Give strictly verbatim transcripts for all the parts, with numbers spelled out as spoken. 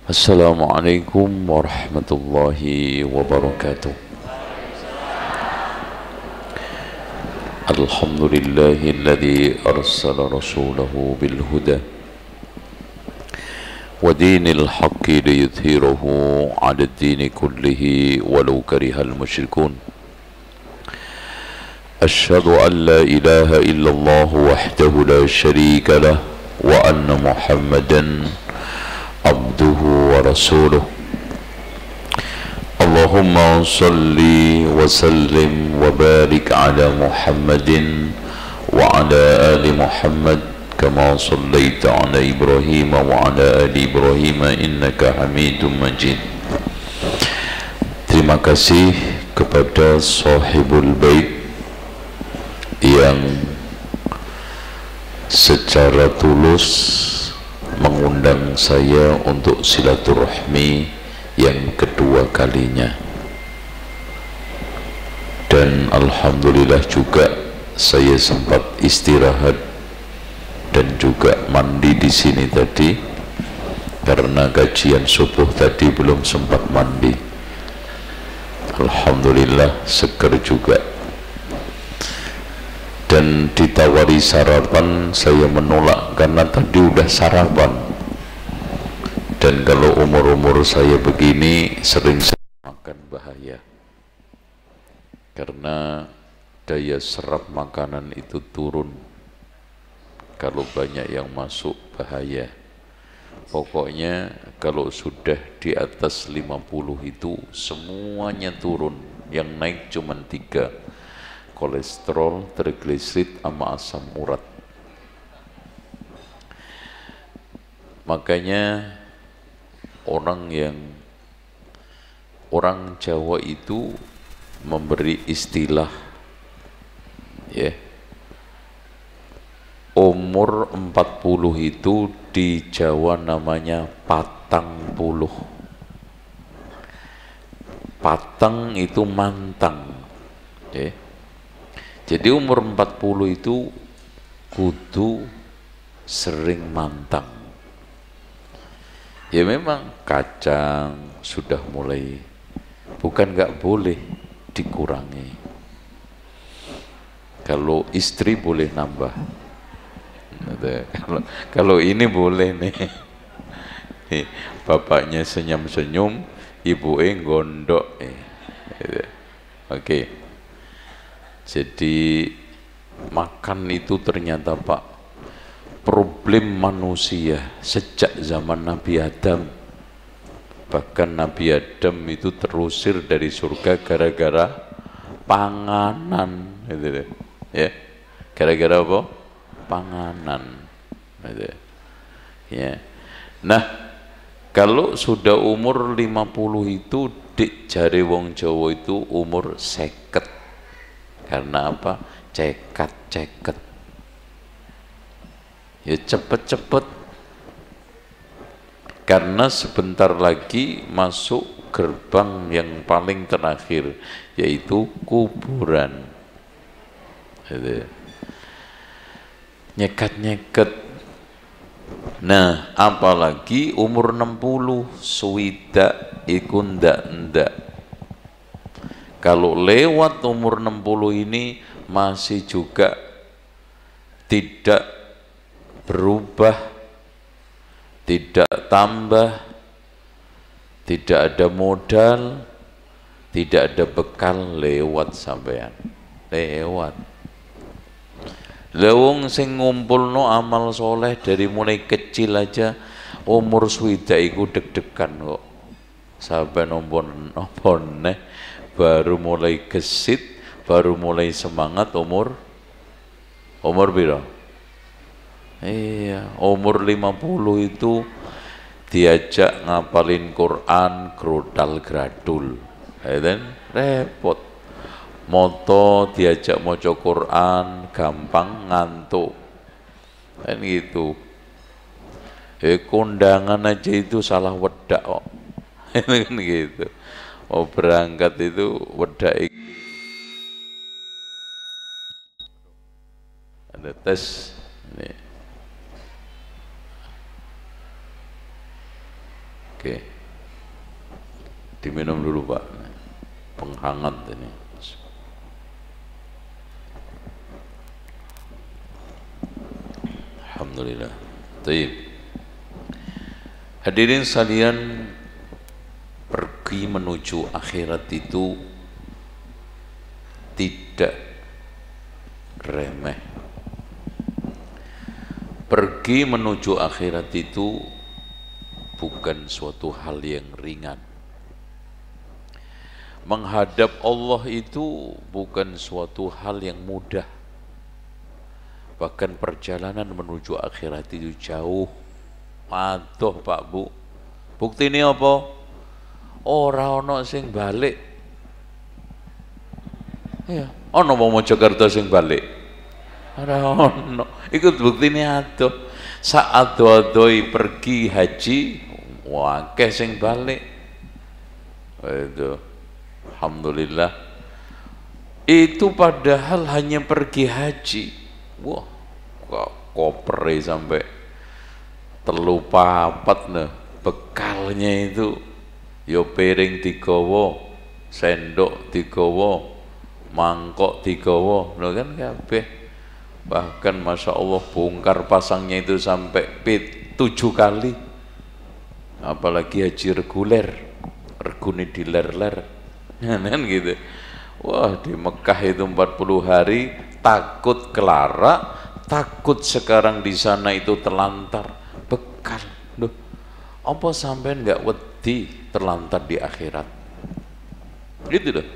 Assalamualaikum warahmatullahi wabarakatuh. Alhamdulillahilladzi arsala rasulahu bil huda wa dinil haqqi liyudhhirahu 'ala ad-dini kullihi walau karihal musyrikun. Asyhadu an la ilaha illallah wahdahu la syarika lah wa anna Muhammadan abduhu wa rasuluh. Allahumma salli wa sallim wa barik ala Muhammadin wa ala ali Muhammad kama sallaita ala Ibrahim wa ala ali Ibrahim innaka Hamidum Majid. Terima kasih kepada sahibul bait yang secara tulus mengundang saya untuk silaturahmi yang kedua kalinya, dan alhamdulillah juga saya sempat istirahat dan juga mandi di sini tadi karena kajian subuh tadi belum sempat mandi. Alhamdulillah seger juga, dan ditawari sarapan saya menolak karena tadi udah sarapan, dan kalau umur-umur saya begini sering makan bahaya karena daya serap makanan itu turun kalau banyak yang masuk, bahaya. Pokoknya kalau sudah di atas lima puluh itu semuanya turun, yang naik cuma tiga: kolesterol, trigliserid, sama asam urat. Makanya orang yang orang Jawa itu memberi istilah, ya, umur empat puluh itu di Jawa namanya patang puluh. Patang itu mantang, ya. Jadi umur empat puluh itu kudu sering mantang. Ya memang kacang sudah mulai, bukan nggak boleh, dikurangi. Kalau istri boleh nambah. Kalau, kalau ini boleh nih. Nih, bapaknya senyum-senyum, ibunya gondok. Eh. Oke. Okay. Jadi makan itu ternyata Pak, problem manusia sejak zaman Nabi Adam. Bahkan Nabi Adam itu terusir dari surga gara-gara panganan, gitu. Ya, gara-gara apa? Panganan, gitu. Ya. Nah, kalau sudah umur lima puluh itu dik jare wong Jawa itu umur seket. Karena apa? Cekat-ceket. Ya cepet-cepet, karena sebentar lagi masuk gerbang yang paling terakhir, yaitu kuburan. Nyekat-nyeket. Nah, apalagi umur enam puluh, suwidak iku ndak-ndak. Kalau lewat umur enam puluh ini masih juga tidak berubah, tidak tambah, tidak ada modal, tidak ada bekal, lewat sampean, lewat. Lewung sing ngumpulno amal soleh dari mulai kecil aja umur swidak iku deg-degan kok. Sampai nombor-nombor neh baru mulai gesit, baru mulai semangat umur umur piro? Iya, umur lima puluh itu diajak ngapalin Quran grodal gradul, ya kan? Repot. Moto diajak maca Quran gampang ngantuk, kan gitu. Eh kondangan aja itu salah wedak kok, kan gitu. Oh berangkat itu wedak ada tes nih. Oke, diminum dulu Pak, penghangat ini. Alhamdulillah. Baik. Hadirin sekalian, pergi menuju akhirat itu tidak remeh. Pergi menuju akhirat itu bukan suatu hal yang ringan. Menghadap Allah itu bukan suatu hal yang mudah. Bahkan perjalanan menuju akhirat itu jauh. Aduh Pak Bu, bukti ini apa? Ora ono sing balik. Ya, ono mau Jakarta sing balik. Ora ono. Iku bukti ini aduh. Saat doi pergi haji, wakeh sing balik. Itu, alhamdulillah. Itu padahal hanya pergi haji. Wah, kok koper sampai telu papat nah, bekalnya itu yo piring digawa, sendok digawa, mangkok digawa, lho kan kabeh. Bahkan masya Allah bongkar pasangnya itu sampai tujuh kali. Apalagi haji reguler, regune diler-ler, kan gitu. Wah, di Mekah itu empat puluh hari, takut kelara, takut sekarang di sana itu terlantar, bekal. Loh, apa sampai nggak wedi terlantar di akhirat? Gitu loh.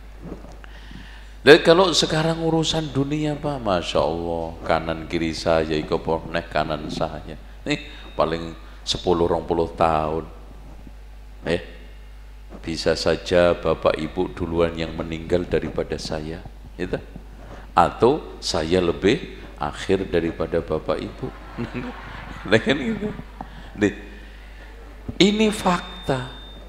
Dan kalau sekarang urusan dunia Pak, masya Allah, kanan kiri saya, iko porneh kanan saya, nih paling sepuluh rong puluh tahun, eh bisa saja bapak ibu duluan yang meninggal daripada saya, gitu. Atau saya lebih akhir daripada bapak ibu. Gitu. Ini fakta.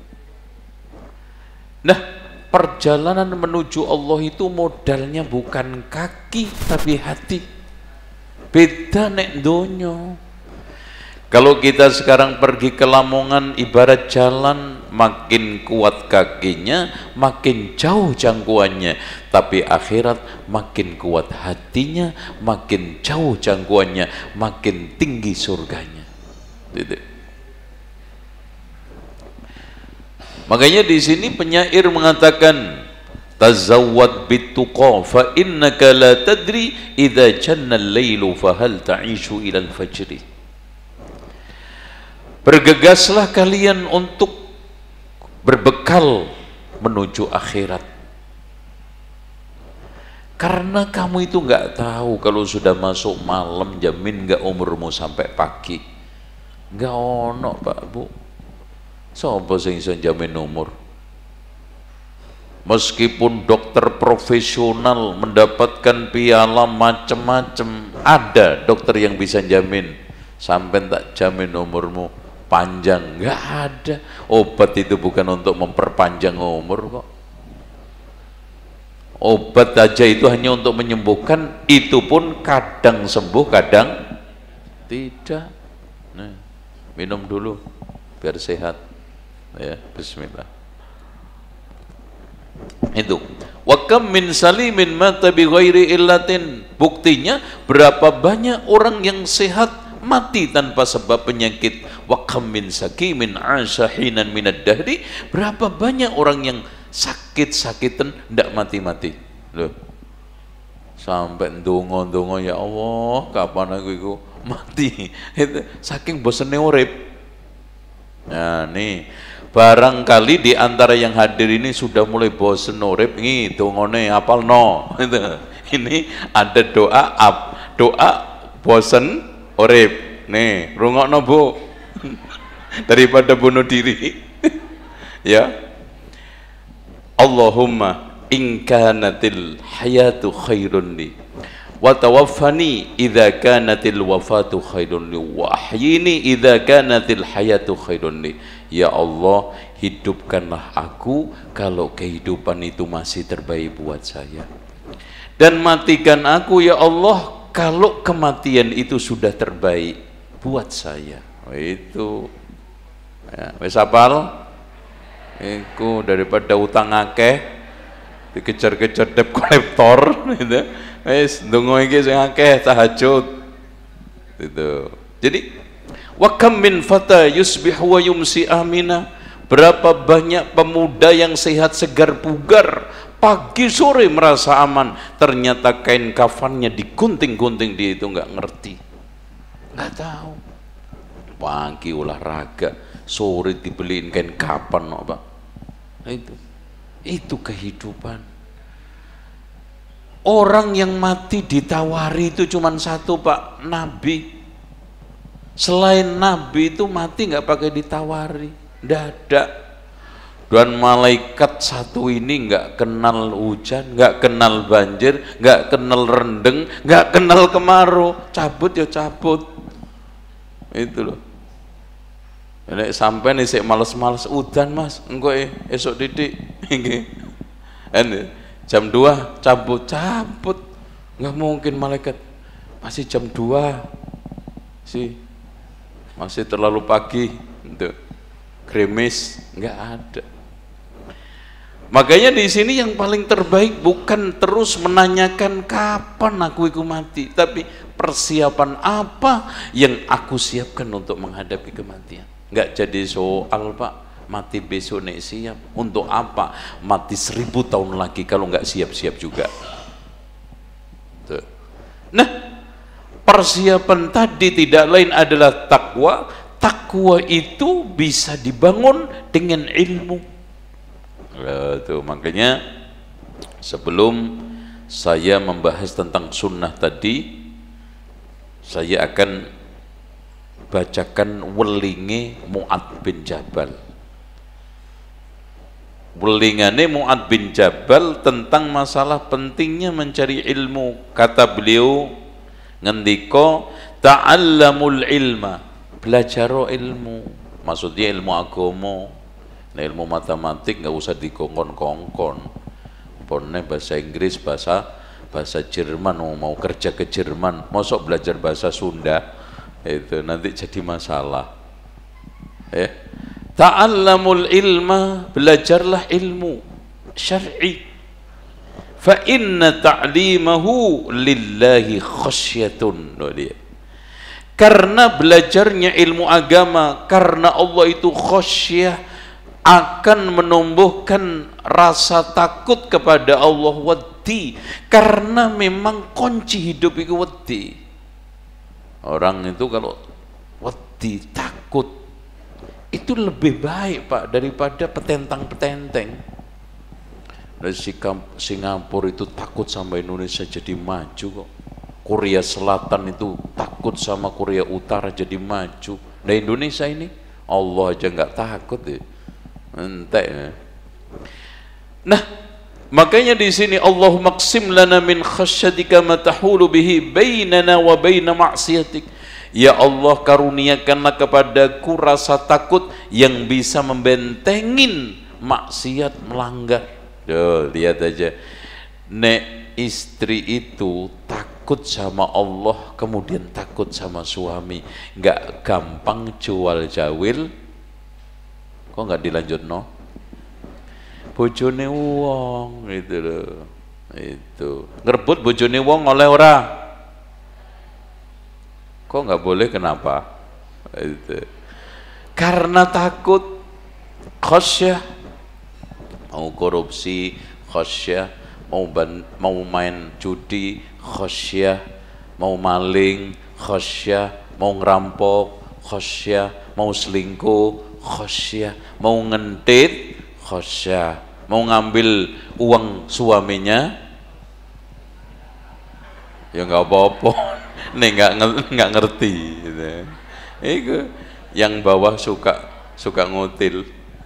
Nah, perjalanan menuju Allah itu modalnya bukan kaki tapi hati. Beda nek donyo. Kalau kita sekarang pergi ke Lamongan, ibarat jalan, makin kuat kakinya, makin jauh jangkauannya. Tapi akhirat makin kuat hatinya, makin jauh jangkauannya, makin tinggi surganya. Gitu. Makanya di sini penyair mengatakan, tazawwad bituqa fa innaka la tadri idza janna al-lailu fa hal ta'ishu ila al-fajri. Bergegaslah kalian untuk berbekal menuju akhirat. Karena kamu itu nggak tahu kalau sudah masuk malam, jamin nggak umurmu sampai pagi. Nggak ono Pak Bu. Sopo sing iso jamin umur? Meskipun dokter profesional mendapatkan piala macam-macam, ada dokter yang bisa jamin sampai tak jamin umurmu panjang, nggak ada. Obat itu bukan untuk memperpanjang umur kok. Obat aja itu hanya untuk menyembuhkan, itu pun kadang sembuh kadang tidak. Nah, minum dulu biar sehat ya. Bismillah. Itu wa kam min salimin mata bi ghairi illatin. Buktinya berapa banyak orang yang sehat mati tanpa sebab penyakit. Wa kam min sakimin asha hinan minad dahri. Berapa banyak orang yang sakit-sakitan ndak mati-mati. Loh, sampai ndonga-ndonga, ya Allah kapan aku iku mati. Itu saking bosene urip. Nah nih, barangkali di antara yang hadir ini sudah mulai bosen urip, nih dongane apal no. Ini ada doa up, doa bosen urip. Nih, rungokno Bu. Daripada bunuh diri. Ya. Allahumma in kanatil hayatu khairun li wa tawaffani idza kanatil wafatu khairun li wa ahyini idza kanatil hayatu khairun li. Ya Allah, hidupkanlah aku kalau kehidupan itu masih terbaik buat saya, dan matikan aku ya Allah kalau kematian itu sudah terbaik buat saya. Oh, itu Ya, wis apal? Iku daripada utang akeh dikejar-kejar debt collector gitu. Wis ndonga iki sing akeh tahajud. Gitu. Jadi wa kam min fata yusbihu wa yumsi amina. Berapa banyak pemuda yang sehat segar bugar, pagi sore merasa aman, ternyata kain kafannya digunting-gunting, dia itu nggak ngerti, nggak tahu. Pagi olahraga, sore dibeliin kain kafan, no, Pak. Itu, itu kehidupan. Orang yang mati ditawari itu cuma satu, Pak, Nabi. Selain Nabi itu mati nggak pakai ditawari, nggak ada. Dan malaikat satu ini nggak kenal hujan, nggak kenal banjir, nggak kenal rendeng, nggak kenal kemarau, cabut ya cabut. Itu loh. Nek sampai nih sik males-males udan mas, engko esok didik, jam dua cabut cabut, nggak mungkin malaikat masih jam dua sih, masih terlalu pagi, itu gerimis, nggak ada. Makanya di sini yang paling terbaik bukan terus menanyakan kapan aku itu mati, tapi persiapan apa yang aku siapkan untuk menghadapi kematian. Nggak jadi soal, Pak, mati besok nek siap, untuk apa mati seribu tahun lagi kalau nggak siap-siap juga. Tuh. Nah, persiapan tadi tidak lain adalah takwa. Takwa itu bisa dibangun dengan ilmu. Nah, tuh, makanya sebelum saya membahas tentang sunnah tadi, saya akan bacakan welinge Mu'ad bin Jabal. Welingane Mu'ad bin Jabal tentang masalah pentingnya mencari ilmu. Kata beliau, ngendiko ta'allamul ilma, belajar ilmu, maksudnya ilmu agama. Nah, ilmu matematik nggak usah dikongkon-kongkon, pokoknya bahasa Inggris, bahasa bahasa Jerman, mau, mau kerja ke Jerman, mosok belajar bahasa Sunda, itu nanti jadi masalah. Eh, ta'allamul ilma, belajarlah ilmu syar'i. Fa inna ta'limahu lillahi khasyatun. Karena belajarnya ilmu agama karena Allah itu khasyah, akan menumbuhkan rasa takut kepada Allah, wedi, karena memang kunci hidup itu wedi. Orang itu kalau wedi, takut, itu lebih baik, Pak, daripada petentang-petenteng. Dari Singapura itu takut sama Indonesia jadi maju kok. Korea Selatan itu takut sama Korea Utara jadi maju. Nah, Indonesia ini Allah aja nggak takut ya. Entek. Nah, makanya di sini Allahumma qsim lana min khasyatika ma tahulu bihi bainana wa baina ma'siyatik. Ya Allah, karuniakanlah kepadaku rasa takut yang bisa membentengin maksiat, melanggar. Duh, lihat aja. Nek istri itu takut sama Allah, kemudian takut sama suami, nggak gampang jual jawil. Kok nggak dilanjut, no? Bojone wong itu loh, itu ngerebut bojone wong oleh ora. Kok nggak boleh, kenapa? Itu karena takut, khasyah, mau korupsi khasyah, mau ban, mau main judi khasyah, mau maling khasyah, mau ngerampok khasyah, mau selingkuh khasyah, mau ngentit khasyah, mau ngambil uang suaminya ya nggak apa-apa, nih nggak nggak ngerti gitu. Itu yang bawah suka suka ngutil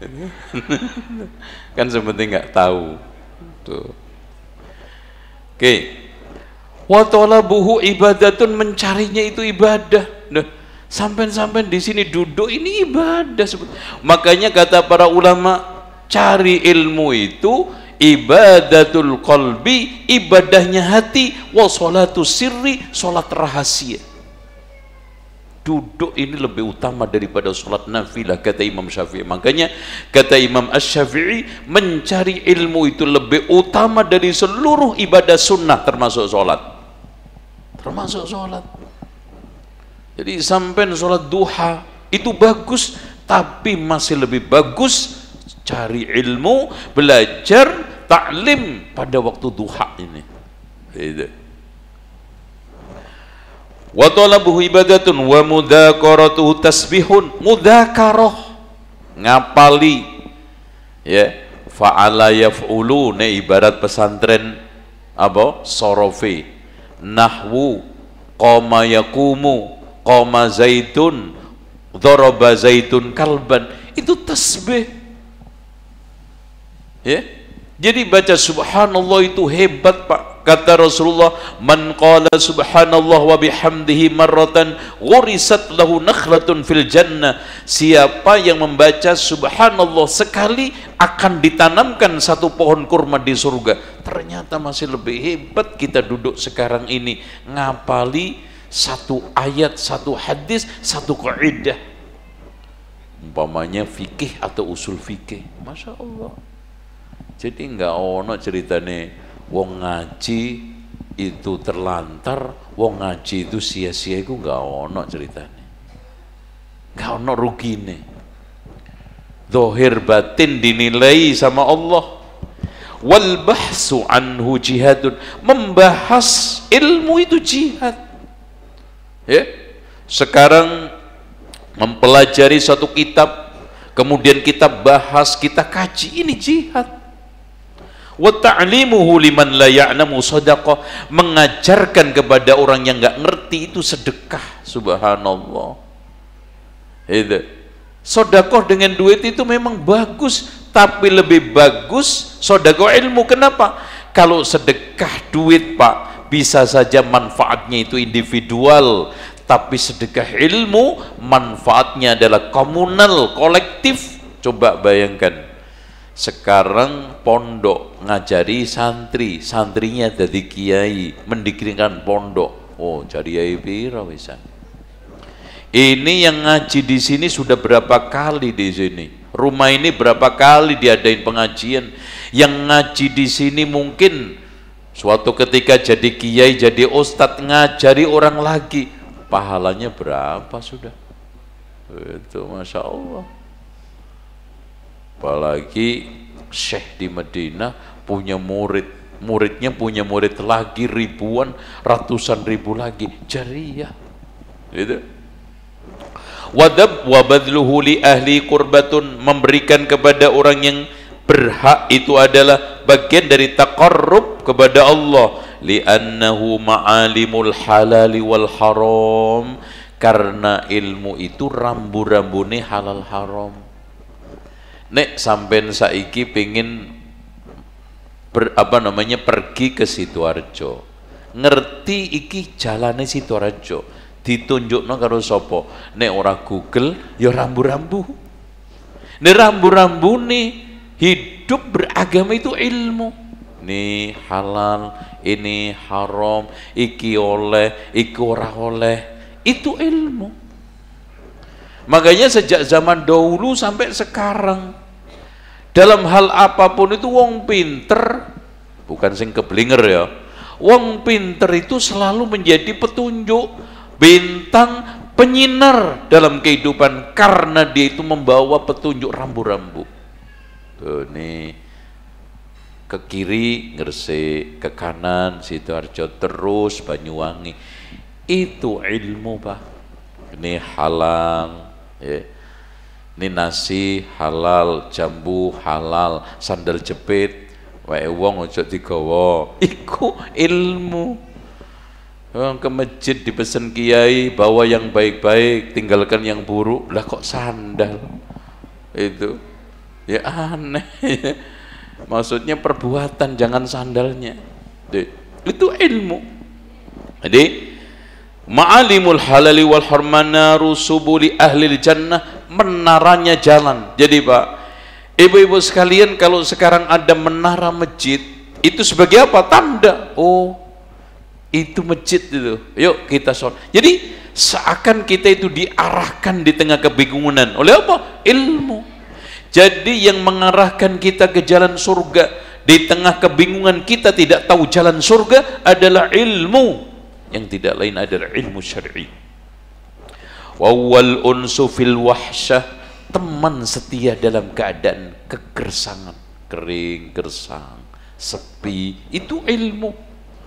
kan seperti nggak tahu tuh. Oke, wa talabuhu ibadatun, mencarinya itu ibadah. Nah, sampai-sampai di sini duduk ini ibadah. Makanya kata para ulama, cari ilmu itu ibadatul qalbi, ibadahnya hati, wa sholatu sirri, sholat rahasia. Duduk ini lebih utama daripada sholat nafilah, kata Imam Syafi'i. Makanya kata Imam Asy-Syafi'i, mencari ilmu itu lebih utama dari seluruh ibadah sunnah, termasuk sholat. Termasuk sholat. Jadi sampai sholat duha itu bagus, tapi masih lebih bagus cari ilmu, belajar, taklim pada waktu duha ini. Itu. Wa talabuhu ibadatun wa mudzakaratuhu tasbihun. Mudzakarah, ngapali, ya, fa'ala yaf'ulu, ne ibarat pesantren apa? Sorofi, nahwu, qama yaqumu, qama zaitun, daraba zaitun kalban, itu tasbih, ya. Jadi baca subhanallah itu hebat, Pak. Kata Rasulullah, man qala subhanallah wa bihamdihi marratan ghurisat lahu nakhlatun fil jannah. Siapa yang membaca subhanallah sekali akan ditanamkan satu pohon kurma di surga. Ternyata masih lebih hebat kita duduk sekarang ini ngapali satu ayat, satu hadis, satu kaidah. Umpamanya fikih atau usul fikih. Masya Allah. Jadi enggak ono ceritane wong ngaji itu terlantar, wong ngaji itu sia-sia, itu enggak ono ceritanya. Enggak ono rugine. Zahir batin dinilai sama Allah. Wal bahsu anhu jihadun, membahas ilmu itu jihad. Ya. Sekarang mempelajari satu kitab, kemudian kita bahas, kita kaji, ini jihad. Wa ta'limuhu liman la ya'lamu shadaqah, mengajarkan kepada orang yang enggak ngerti itu sedekah. Subhanallah. Itu. Sedekah dengan duit itu memang bagus, tapi lebih bagus sedekah ilmu. Kenapa? Kalau sedekah duit, Pak, bisa saja manfaatnya itu individual, tapi sedekah ilmu manfaatnya adalah komunal, kolektif. Coba bayangkan, sekarang pondok ngajari santri, santrinya jadi kiai, mendikirkan pondok. Oh, cari kiai pira bisa. Ini yang ngaji di sini sudah berapa kali di sini. Rumah ini berapa kali diadain pengajian. Yang ngaji di sini mungkin suatu ketika jadi kiai, jadi ustadz, ngajari orang lagi. Pahalanya berapa sudah? Itu Masya Allah. Apalagi syekh di Madinah punya murid, muridnya punya murid lagi ribuan, ratusan ribu lagi, jariyah. Gitu. Wadab wabadluhu li ahli qurbatun, memberikan kepada orang yang berhak itu adalah bagian dari taqarrub kepada Allah. Li'annahu ma'alimul halali wal haram, karena ilmu itu rambu-rambune halal haram. Nek sampean saiki pengen ber, apa namanya pergi ke Sidoarjo, ngerti iki jalane Sidoarjo, ditunjukno karo sapa? Nek ora Google ya rambu-rambu. Nek rambu-rambu nih hidup beragama itu ilmu. Ini halal, ini haram, iki oleh, iki ora oleh, itu ilmu. Makanya sejak zaman dahulu sampai sekarang, dalam hal apapun itu wong pinter, bukan sing keblinger ya, wong pinter itu selalu menjadi petunjuk, bintang, penyinar dalam kehidupan, karena dia itu membawa petunjuk rambu-rambu. Tuh nih, ke kiri Gresik, ke kanan Sidoarjo, terus Banyuwangi. Itu ilmu, Pak. Ini halal, ya. Ini nasi halal, jambu halal, sandal jepit wae wong ojo digawa. Iku ilmu. Wong ke masjid dipesen kiai, bawa yang baik-baik, tinggalkan yang buruk. Lah kok sandal? Itu ya aneh. Maksudnya perbuatan, jangan sandalnya. Itu ilmu. Jadi ma'alimul halali wal harmanaru subuli ahlil jannah, menaranya jalan. Jadi Pak, ibu-ibu sekalian, kalau sekarang ada menara masjid, itu sebagai apa? Tanda. Oh, itu masjid itu, yuk kita sholat. Jadi seakan kita itu diarahkan di tengah kebingungan oleh apa? Ilmu. Jadi yang mengarahkan kita ke jalan surga di tengah kebingungan kita tidak tahu jalan surga adalah ilmu, yang tidak lain adalah ilmu syar'i. Wawal unsu fil wahsyah, teman setia dalam keadaan kegersangan, kering, gersang, sepi, itu ilmu.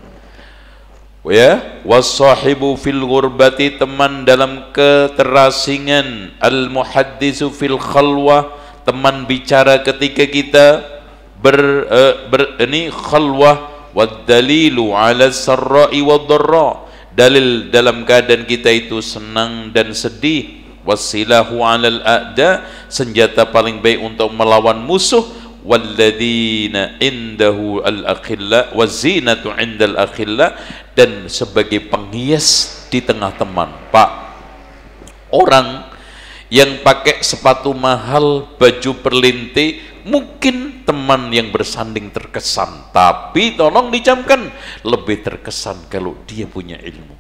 Ya, wasahibu fil ghurbati, teman dalam keterasingan, al muhaddisu fil khalwah, teman bicara ketika kita ber, uh, ber ini khalwah, wad dalilu ala sarra'i wad dharra, dalil dalam keadaan kita itu senang dan sedih, wasilahu alal a'da, senjata paling baik untuk melawan musuh, walladzina indahu al-akhilla wazinatu indal akhilla, dan sebagai penghias di tengah teman. Pak, orang yang pakai sepatu mahal, baju perlinti, mungkin teman yang bersanding terkesan, tapi tolong dicamkan, lebih terkesan kalau dia punya ilmu.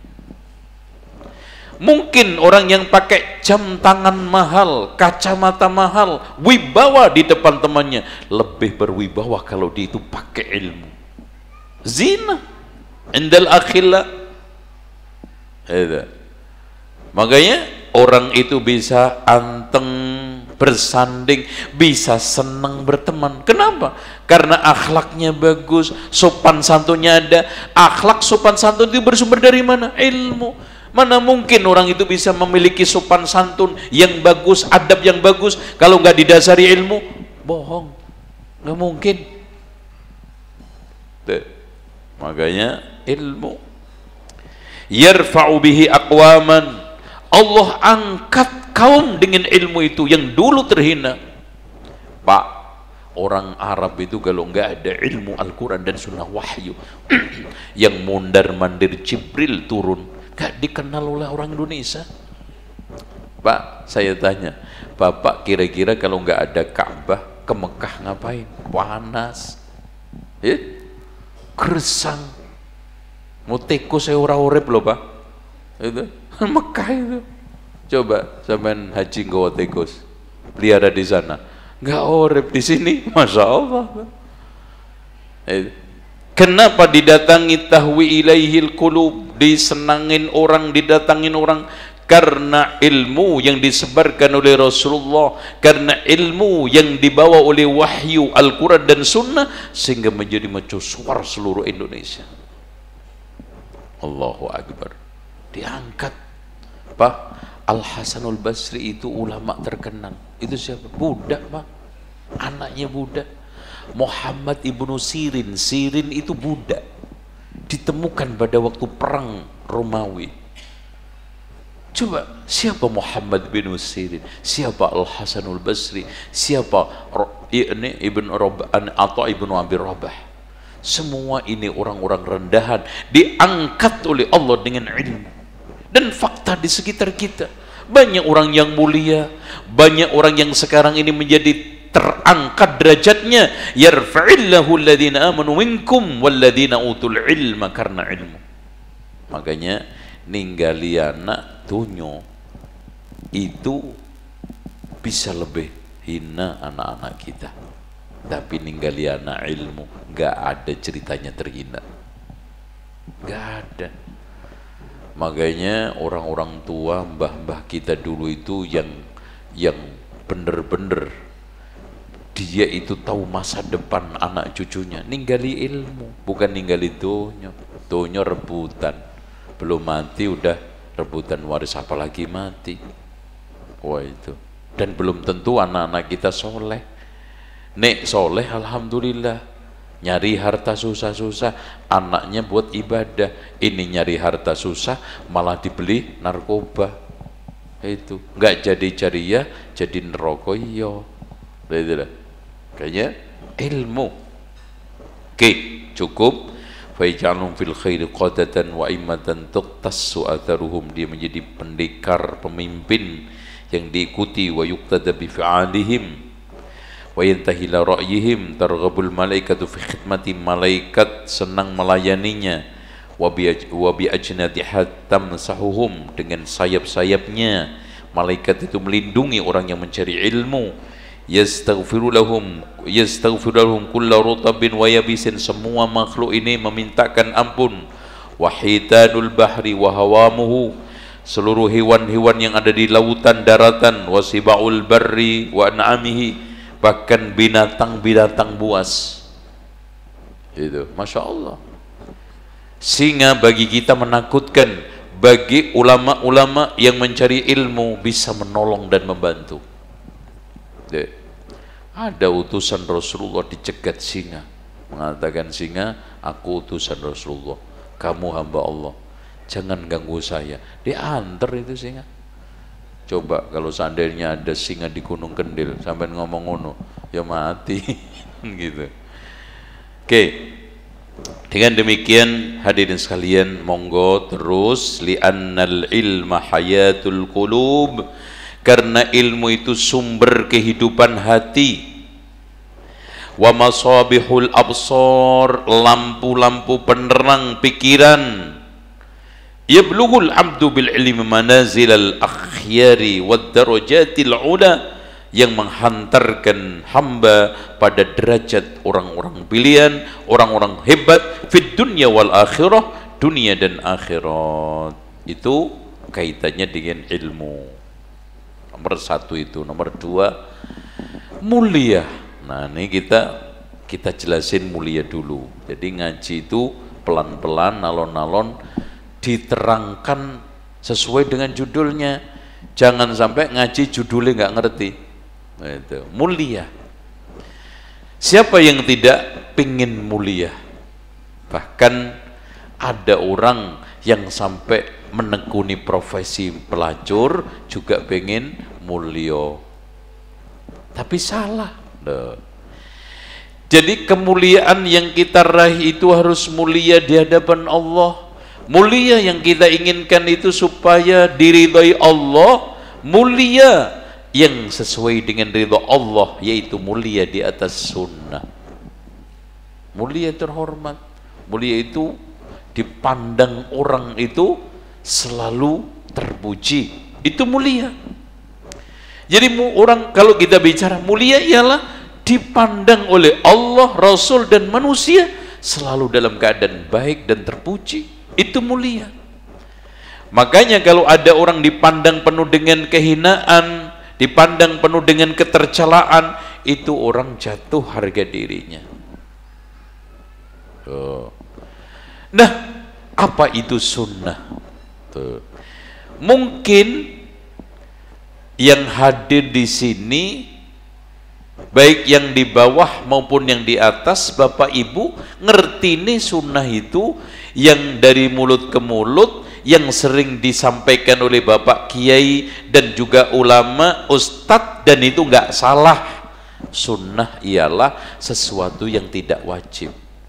Mungkin orang yang pakai jam tangan mahal, kacamata mahal, wibawa di depan temannya, lebih berwibawa kalau dia itu pakai ilmu. Zina indal akhilla. Makanya orang itu bisa anteng bersanding, bisa senang berteman. Kenapa? Karena akhlaknya bagus, sopan santunnya ada. Akhlak sopan santun itu bersumber dari mana? Ilmu. Mana mungkin orang itu bisa memiliki sopan santun yang bagus, adab yang bagus, kalau nggak didasari ilmu? Bohong, nggak mungkin. Tuh. Makanya ilmu. Yarfa'u bihi aqwaman, Allah angkat kaum dengan ilmu itu yang dulu terhina. Pak, orang Arab itu kalau nggak ada ilmu Al-Quran dan Sunnah Wahyu yang mondar-mandir Jibril turun, gak dikenal oleh orang Indonesia. Pak, saya tanya, Bapak kira-kira kalau nggak ada Ka'bah ke Mekah ngapain? Panas, ya? Gersang, mau teko saya ora urip loh Pak. Itu Mekah itu. Coba sampean haji nggawa tikus, pelihara di sana, nggak urip. Di sini, masya Allah. Itu. Kenapa didatangi tahwi ilaihil qulub, disenangin orang, didatangin orang? Karena ilmu yang disebarkan oleh Rasulullah, karena ilmu yang dibawa oleh wahyu Al-Quran dan Sunnah, sehingga menjadi mercusuar seluruh Indonesia. Allahu Akbar. Diangkat. Pak, Al-Hasanul Basri itu ulama terkenal. Itu siapa? Budak Pak, anaknya budak. Muhammad ibnu Sirin, Sirin itu budak, ditemukan pada waktu perang Romawi. Coba, siapa Muhammad bin Sirin? Siapa Al-Hasanul Basri? Siapa ini Ibn Rabah atau Ibnu Abi Rabah? Semua ini orang-orang rendahan, diangkat oleh Allah dengan ilmu. Dan fakta di sekitar kita, banyak orang yang mulia, banyak orang yang sekarang ini menjadi terangkat derajatnya. Yarfa'illahu alladhina amanu minkum walladhina utul ilma, karena ilmu. Makanya ninggali anak tunyo itu bisa lebih hina anak-anak kita, tapi ninggali anak ilmu gak ada ceritanya terhina, gak ada. Makanya orang-orang tua, mbah-mbah kita dulu itu yang yang bener-bener dia itu tahu masa depan anak cucunya, ninggali ilmu, bukan ninggali donyo. Donyo rebutan, belum mati udah rebutan waris, apalagi mati. Wah itu. Dan belum tentu anak-anak kita soleh. Nek soleh alhamdulillah, nyari harta susah-susah, anaknya buat ibadah. Ini nyari harta susah malah dibeli narkoba. Itu nggak jadi jariah, jadi neraka. Iya, itulah. Kayaknya ilmu. Oke, cukup. Faijalhum fil khairi qadatan wa immatan tuqtassu atharuhum, dia menjadi pendekar, pemimpin yang diikuti. Wa yuqtada bi fi'alihim wa yantahi la ra'yihim, targhabul malaikatu fi khidmati, malaikat senang melayaninya. wa bi ajnatiha tamsahuhum, dengan sayap-sayapnya malaikat itu melindungi orang yang mencari ilmu. Yastaghfiru lahum yastaghfiru lahum kullu rutabin wa yabisin, semua makhluk ini memintakan ampun. Wa hitanul bahri wa hawamuhu, seluruh hewan-hewan yang ada di lautan daratan. Wa sibaul barri wa an'amihi, bahkan binatang-binatang buas. Itu Masya Allah. Sehingga bagi kita menakutkan, bagi ulama-ulama yang mencari ilmu bisa menolong dan membantu. Ada utusan Rasulullah dicegat singa, mengatakan singa, aku utusan Rasulullah, kamu hamba Allah, jangan ganggu saya. Diantar itu singa. Coba kalau seandainya ada singa di Gunung Kendil sampai ngomong ngono, ya mati. Gitu. Oke, dengan demikian hadirin sekalian, monggo terus, li'annal ilma hayatul qulub, karena ilmu itu sumber kehidupan hati. Wa masabihul absar, lampu-lampu penerang pikiran. Yablughul abdu bil ilmi manazilal akhyari wad darajatil ula, yang menghantarkan hamba pada derajat orang-orang pilihan, orang-orang hebat fid dunya wal akhirah, dunia dan akhirat. Itu kaitannya dengan ilmu. Nomor satu itu. Nomor dua, mulia. Nah ini kita kita jelasin mulia dulu. Jadi ngaji itu pelan-pelan, alon-alon, diterangkan sesuai dengan judulnya. Jangan sampai ngaji judulnya nggak ngerti. Nah, itu mulia. Siapa yang tidak pingin mulia? Bahkan ada orang yang sampai menekuni profesi pelacur juga pengen mulia, tapi salah. Nah, jadi kemuliaan yang kita raih itu harus mulia di hadapan Allah. Mulia yang kita inginkan itu supaya diridhai Allah, mulia yang sesuai dengan ridha Allah, yaitu mulia di atas sunnah. Mulia terhormat, mulia itu dipandang orang itu selalu terpuji, itu mulia. Jadi orang kalau kita bicara mulia ialah dipandang oleh Allah, Rasul dan manusia selalu dalam keadaan baik dan terpuji, itu mulia. Makanya kalau ada orang dipandang penuh dengan kehinaan, dipandang penuh dengan ketercelaan, itu orang jatuh harga dirinya. Tuh. Nah, apa itu sunnah? Tuh. Mungkin yang hadir di sini, baik yang di bawah maupun yang di atas, Bapak Ibu ngerti nih sunnah itu yang dari mulut ke mulut, yang sering disampaikan oleh Bapak Kiai dan juga ulama, ustadz, dan itu nggak salah. Sunnah ialah sesuatu yang tidak wajib.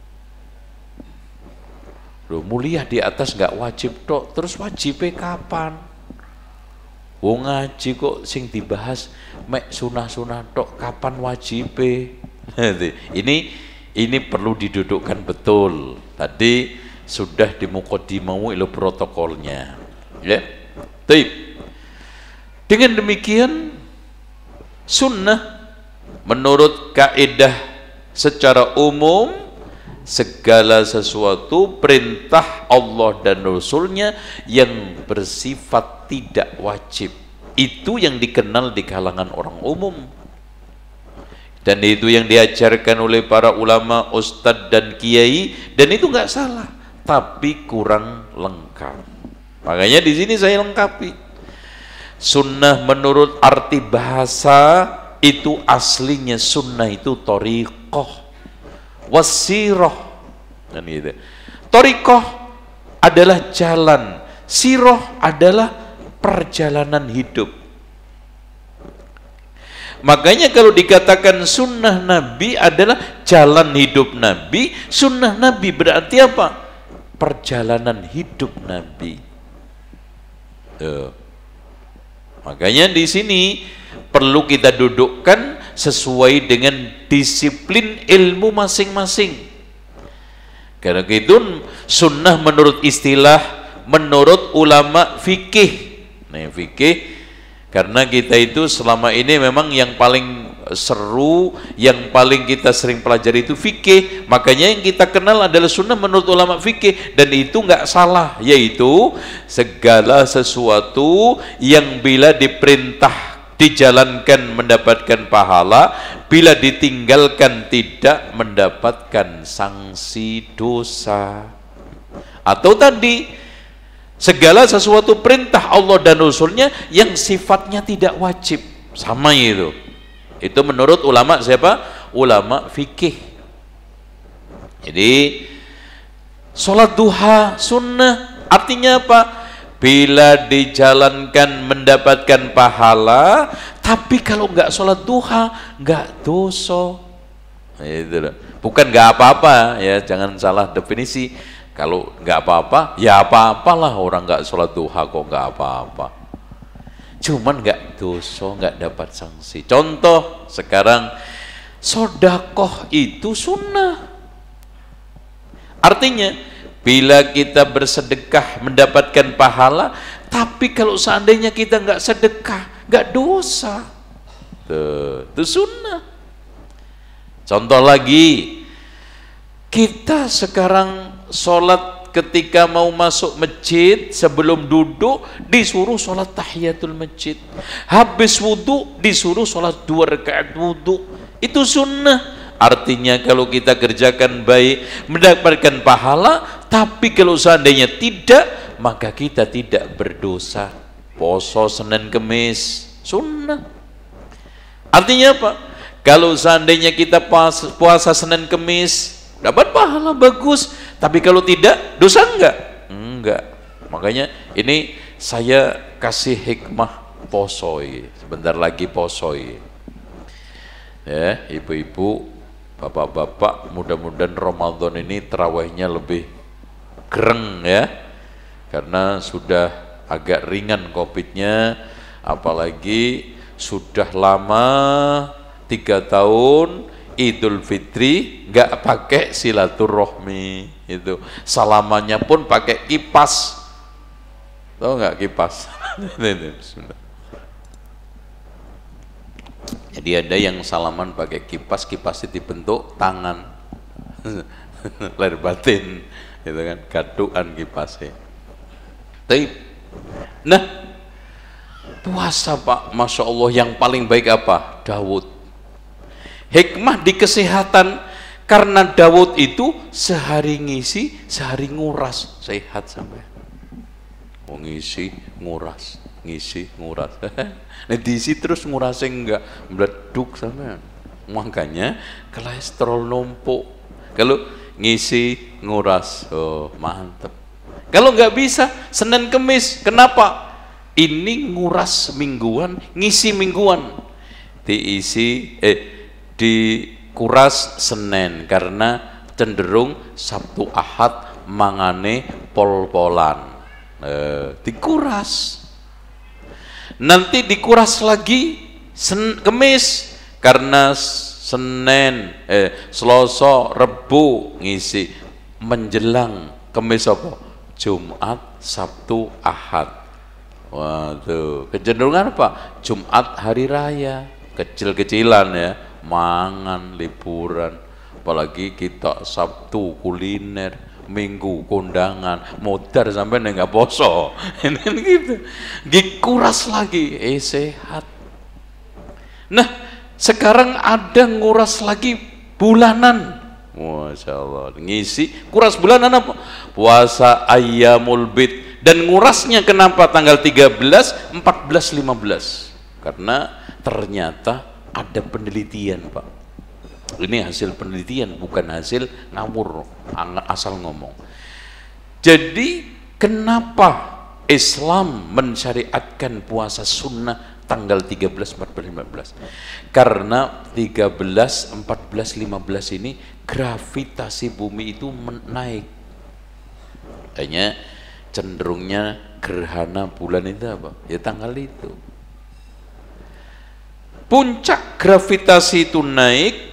Loh, mulia di atas nggak wajib tok, terus wajibnya kapan? Wong ngaji kok sing dibahas mek sunah-sunah tok, kapan wajibnya? Ini ini perlu didudukkan betul. Tadi sudah dimukodimamu ilu protokolnya, ya. Baik. Dengan demikian, sunnah menurut kaidah secara umum, segala sesuatu perintah Allah dan Rasulnya yang bersifat tidak wajib, itu yang dikenal di kalangan orang umum, dan itu yang diajarkan oleh para ulama, ustadz dan kiai, dan itu nggak salah, tapi kurang lengkap. Makanya di sini saya lengkapi. Sunnah menurut arti bahasa itu aslinya sunnah itu thariqah, wasirah, dan gitu. Thariqah adalah jalan, sirah adalah perjalanan hidup. Makanya kalau dikatakan sunnah Nabi adalah jalan hidup Nabi, sunnah Nabi berarti apa? Perjalanan hidup Nabi. Tuh. Makanya di sini perlu kita dudukkan sesuai dengan disiplin ilmu masing-masing. Karena itu sunnah menurut istilah, menurut ulama fikih. Nah, fikih karena kita itu selama ini memang yang paling seru, yang paling kita sering pelajari itu fikih. Makanya yang kita kenal adalah sunnah menurut ulama fikih, dan itu nggak salah, yaitu segala sesuatu yang bila diperintah dijalankan mendapatkan pahala, bila ditinggalkan tidak mendapatkan sanksi dosa. Atau tadi segala sesuatu perintah Allah dan Rasulnya yang sifatnya tidak wajib, sama itu. Itu menurut ulama siapa? Ulama fikih. Jadi sholat duha sunnah, artinya apa? Bila dijalankan mendapatkan pahala, tapi kalau nggak sholat duha nggak dosa. Itu bukan nggak apa-apa ya, jangan salah definisi. Kalau nggak apa-apa, ya apa-apalah orang nggak sholat duha kok nggak apa-apa. Cuman nggak dosa, nggak dapat sanksi. Contoh sekarang, sodakoh itu sunnah. Artinya bila kita bersedekah mendapatkan pahala, tapi kalau seandainya kita nggak sedekah, nggak dosa. Tuh, itu sunnah. Contoh lagi, kita sekarang sholat ketika mau masuk masjid, sebelum duduk disuruh sholat tahiyatul masjid. Habis wudhu disuruh sholat dua rakaat wudhu. Itu sunnah. Artinya kalau kita kerjakan baik mendapatkan pahala, tapi kalau seandainya tidak, maka kita tidak berdosa. Poso Senin Kemis sunnah. Artinya apa? Kalau seandainya kita puasa, puasa Senin Kemis dapat pahala bagus, tapi kalau tidak dosa enggak? Enggak. Makanya ini saya kasih hikmah posoi. Sebentar lagi posoi. Ya, ibu-ibu, bapak-bapak, mudah-mudahan Ramadan ini terawihnya lebih gereng ya, karena sudah agak ringan covidnya, apalagi sudah lama tiga tahun Idul Fitri nggak pakai silaturahmi, itu salamannya pun pakai kipas, tahu nggak kipas? Jadi ada yang salaman pakai kipas, kipasnya dibentuk tangan, lahir batin, gitu kan, gaduan kipasnya. Tapi, nah, puasa Pak, masya Allah yang paling baik apa? Daud. Hikmah di kesehatan, karena Daud itu sehari ngisi, sehari nguras, sehat sampai. Mau ngisi, nguras, ngisi, nguras. Nah diisi terus ngurasnya enggak, meleduk sama. Makanya kolesterol numpuk. Kalau ngisi, nguras, oh mantep. Kalau nggak bisa Senin Kemis, kenapa? Ini nguras mingguan, ngisi mingguan. Diisi, eh dikuras Senin, karena cenderung Sabtu Ahad mangane pol-polan. Eh, dikuras. Nanti dikuras lagi Sen Kemis, karena Senin, eh Selasa, Rebu ngisi, menjelang Kemis apa? Jumat, Sabtu, Ahad. Waduh, kecenderungan apa? Jumat hari raya, kecil-kecilan ya, mangan, liburan. Apalagi kita Sabtu kuliner, Minggu kondangan, modar sampai nggak poso. Ini gitu. Dikuras lagi, eh sehat. Nah, sekarang ada nguras lagi bulanan. Masya Allah, ngisi kuras bulanan apa? Puasa Ayyamul Bid. Dan ngurasnya kenapa tanggal tiga belas, empat belas, lima belas? Karena ternyata ada penelitian Pak. Ini hasil penelitian, bukan hasil ngawur, asal ngomong. Jadi kenapa Islam mensyariatkan puasa sunnah tanggal tiga belas, empat belas, lima belas? Karena tiga belas, empat belas, lima belas ini gravitasi bumi itu naik. Hanya cenderungnya gerhana bulan itu apa? Ya tanggal itu. Puncak gravitasi itu naik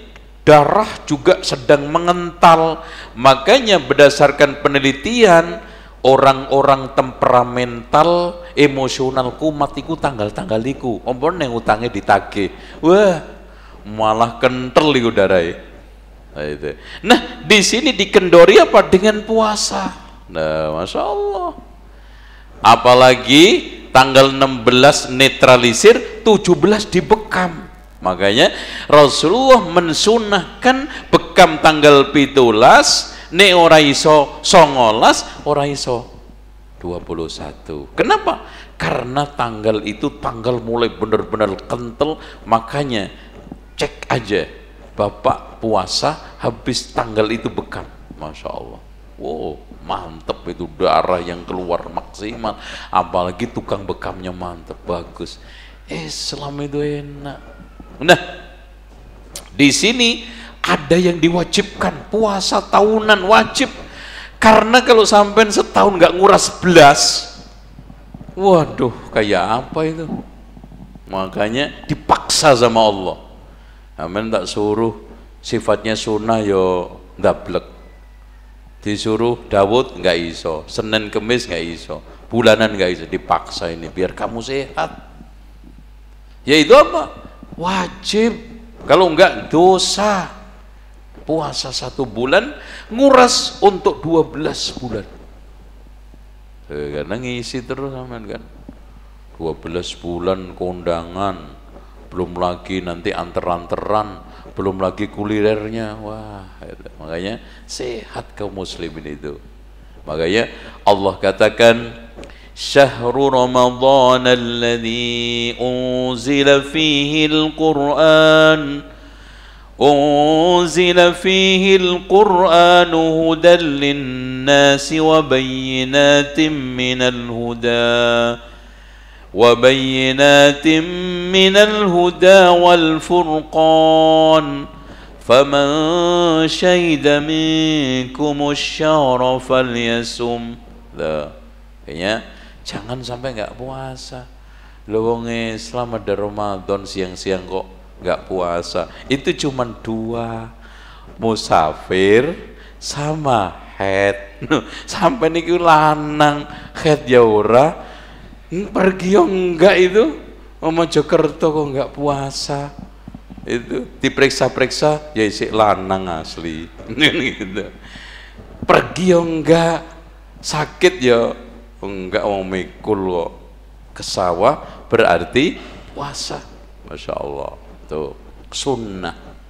darah juga sedang mengental. Makanya berdasarkan penelitian, orang-orang temperamental, emosional kumat iku tanggal-tanggal iku ompon yang utangnya ditagih, wah malah kental iku darai. Nah, itu. Nah di sini dikendori apa dengan puasa. Nah masya Allah, apalagi tanggal enam belas netralisir, tujuh belas dibekam. Makanya Rasulullah mensunahkan bekam tanggal pitulas, ne ora iso songolas, ora iso dua puluh satu. Kenapa? Karena tanggal itu tanggal mulai benar-benar kental. Makanya cek aja, bapak puasa habis tanggal itu bekam, masya Allah, wow mantep itu, darah yang keluar maksimal, apalagi tukang bekamnya mantep, bagus. Islam itu enak. Nah, di sini ada yang diwajibkan puasa tahunan wajib, karena kalau sampai setahun nggak nguras belas, waduh kayak apa itu? Makanya dipaksa sama Allah. Amin, tak suruh sifatnya sunnah yo ndablek, disuruh Dawud nggak iso, Senin Kemis nggak iso, bulanan nggak iso, dipaksa ini biar kamu sehat. Yaitu apa? Wajib, kalau enggak dosa. Puasa satu bulan nguras untuk dua belas bulan, eh, karena ngisi terus aman kan, dua belas bulan kondangan, belum lagi nanti anter-anteran, belum lagi kulinernya. Wah itu. Makanya sehat kaum muslimin itu. Makanya Allah katakan Syahru Ramadhan alladhi unzila fihi al-Qur'an unzila fihi al-Qur'an hudan lin-nasi wa bayyinatin minal huda wa bayyinatin minal huda wal furqan faman syahida minkumus syahra falyasum. Lah kayaknya jangan sampai nggak puasa. Lo wong Islam ada Ramadan siang-siang kok nggak puasa. Itu cuman dua, musafir sama head. Sampai niku lanang head ya ora, pergi yo enggak itu. Mojokerto kok nggak puasa. Itu diperiksa-periksa ya isi lanang asli. Gitu. Pergi yo enggak, sakit ya enggak, mau mikul kok ke sawah, berarti puasa. Masya Allah, tuh sunnah.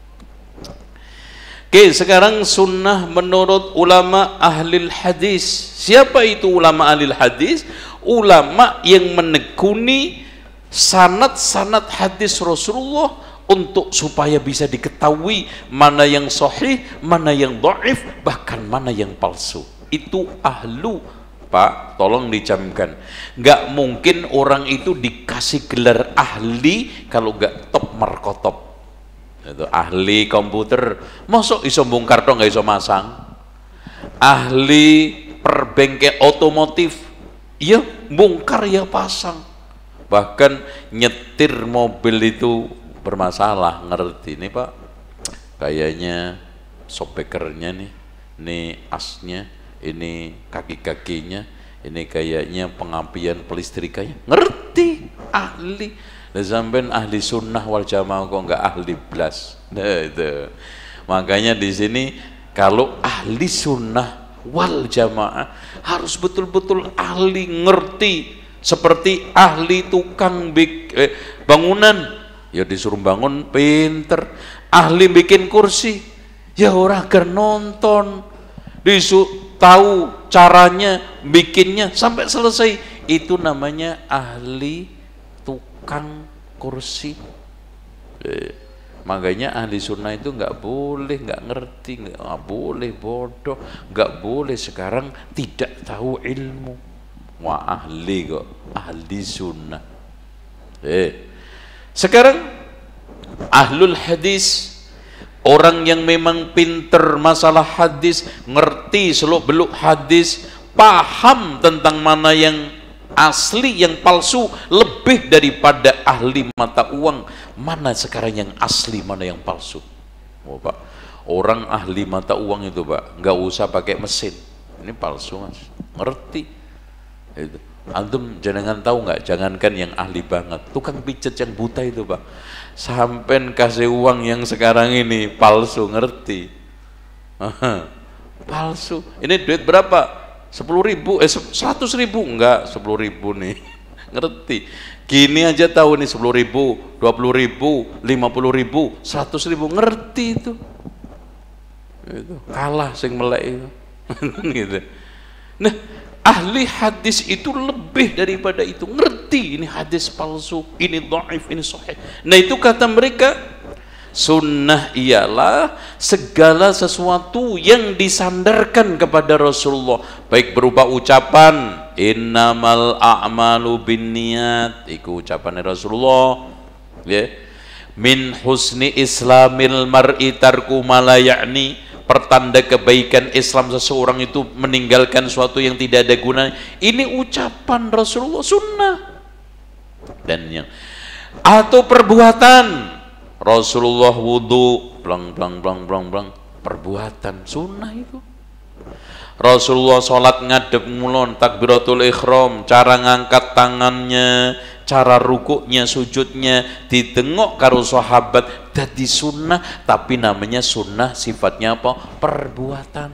Oke, sekarang sunnah menurut ulama ahli hadis. Siapa itu ulama ahli hadis? Ulama yang menekuni sanad-sanad hadis Rasulullah untuk supaya bisa diketahui mana yang sahih, mana yang dhaif, bahkan mana yang palsu. Itu ahlu. Pak, tolong dicamkan, nggak mungkin orang itu dikasih gelar ahli kalau nggak top markotop. Itu ahli komputer, masuk iso bongkar dong, nggak iso masang. Ahli perbengkel otomotif, iya bongkar ya pasang. Bahkan nyetir mobil itu bermasalah, ngerti nih Pak, kayaknya sobekernya nih, nih asnya, ini kaki-kakinya, ini kayaknya pengampian pelistrikanya, ngerti, ahli. Dan sampai ahli sunnah wal jamaah kok nggak ahli blas. Nah itu, makanya di sini kalau ahli sunnah wal jamaah harus betul-betul ahli, ngerti. Seperti ahli tukang bik, eh, bangunan, ya disuruh bangun pinter. Ahli bikin kursi, ya orang agar nonton, disuruh tahu caranya bikinnya sampai selesai. Itu namanya ahli tukang kursi. Eh, makanya ahli sunnah itu nggak boleh nggak ngerti, nggak boleh bodoh, nggak boleh sekarang tidak tahu ilmu. Wah ahli kok, ahli sunnah. Eh, sekarang ahlul hadis, orang yang memang pinter masalah hadis, ngerti seluk-beluk hadis, paham tentang mana yang asli, yang palsu, lebih daripada ahli mata uang. Mana sekarang yang asli, mana yang palsu? Oh Pak, orang ahli mata uang itu Pak, nggak usah pakai mesin. Ini palsu Mas, ngerti. Itu. Antum jangan tahu nggak, jangankan yang ahli banget, tukang pijet yang buta itu Pak, sampai kasih uang yang sekarang ini palsu, ngerti. Palsu. Ini duit berapa? Sepuluh ribu, eh seratus ribu, enggak, sepuluh ribu nih. Ngerti. Gini aja tahu nih sepuluh ribu, dua puluh ribu, lima puluh ribu, seratus ribu, ngerti itu. Itu kalah sing melek itu. Gitu. Nah, ahli hadis itu lebih daripada itu, ngerti ini hadis palsu, ini dhaif, ini sahih. Nah itu kata mereka, sunnah ialah segala sesuatu yang disandarkan kepada Rasulullah, baik berupa ucapan innamal a'malu binniyat, itu ucapan Rasulullah ya. Min husni islamil mar'i tarku ma la ya'ni, pertanda kebaikan Islam seseorang itu meninggalkan sesuatu yang tidak ada gunanya. Ini ucapan Rasulullah, sunnah. Dan yang atau perbuatan Rasulullah wudu, blang blang blang blang blang, perbuatan sunnah itu. Rasulullah sholat ngadep ngulon, takbiratul ikhram, cara ngangkat tangannya, cara rukuknya, sujudnya, ditengok karo sahabat, jadi sunnah. Tapi namanya sunnah sifatnya apa? Perbuatan.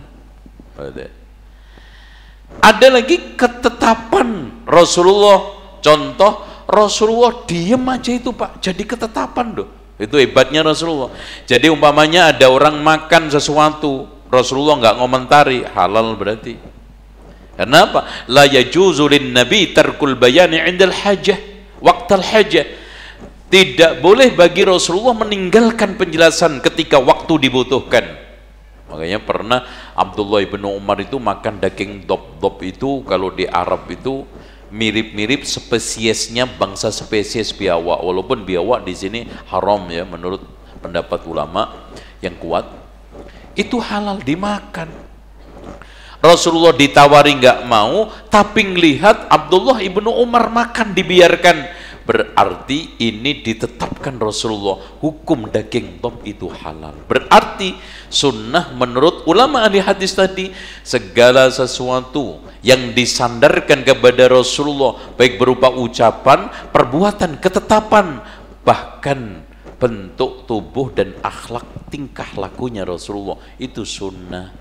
Ada lagi ketetapan Rasulullah, contoh Rasulullah diem aja itu Pak, jadi ketetapan doh. Itu hebatnya Rasulullah. Jadi umpamanya ada orang makan sesuatu, Rasulullah nggak ngomentari, halal berarti. Kenapa? La yajuzu lin nabi tarkul bayani 'indal hajah, waqtal hajah. Tidak boleh bagi Rasulullah meninggalkan penjelasan ketika waktu dibutuhkan. Makanya pernah Abdullah bin Umar itu makan daging dop-dop itu, kalau di Arab itu mirip-mirip spesiesnya bangsa spesies biawak, walaupun biawak di sini haram ya menurut pendapat ulama yang kuat. Itu halal dimakan. Rasulullah ditawari nggak mau, tapi ngelihat Abdullah ibnu Umar makan dibiarkan, berarti ini ditetapkan Rasulullah, hukum daging dop itu halal. Berarti sunnah menurut ulama ahli hadis tadi, segala sesuatu yang disandarkan kepada Rasulullah, baik berupa ucapan, perbuatan, ketetapan, bahkan bentuk tubuh dan akhlak tingkah lakunya Rasulullah, itu sunnah.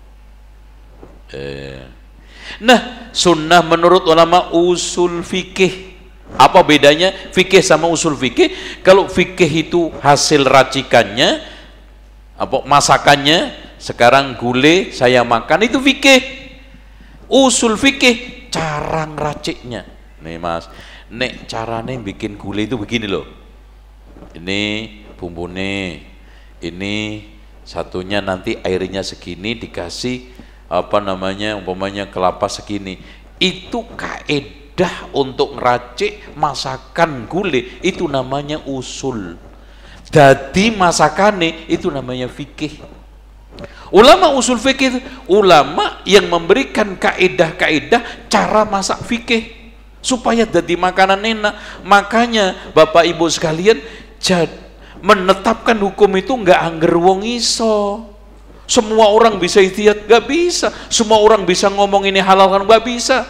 Eh. Nah, sunnah menurut ulama usul fikih, apa bedanya fikih sama usul fikih? Kalau fikih itu hasil racikannya, apa masakannya, sekarang gulai saya makan, itu fikih. Usul fikih cara ngeraciknya. Nih Mas, nek carane bikin gulai itu begini loh. Ini bumbune, ini satunya nanti airnya segini, dikasih apa namanya, umpamanya kelapa segini. Itu kaedah untuk ngeracik masakan gulai, itu namanya usul. Jadi masakane itu namanya fikih. Ulama usul fikih, ulama yang memberikan kaedah-kaedah cara masak fikih supaya jadi makanan enak. Makanya Bapak Ibu sekalian, jad, menetapkan hukum itu nggak angger wong iso. Semua orang bisa ijtihad, nggak bisa. Semua orang bisa ngomong ini halal kan, nggak bisa.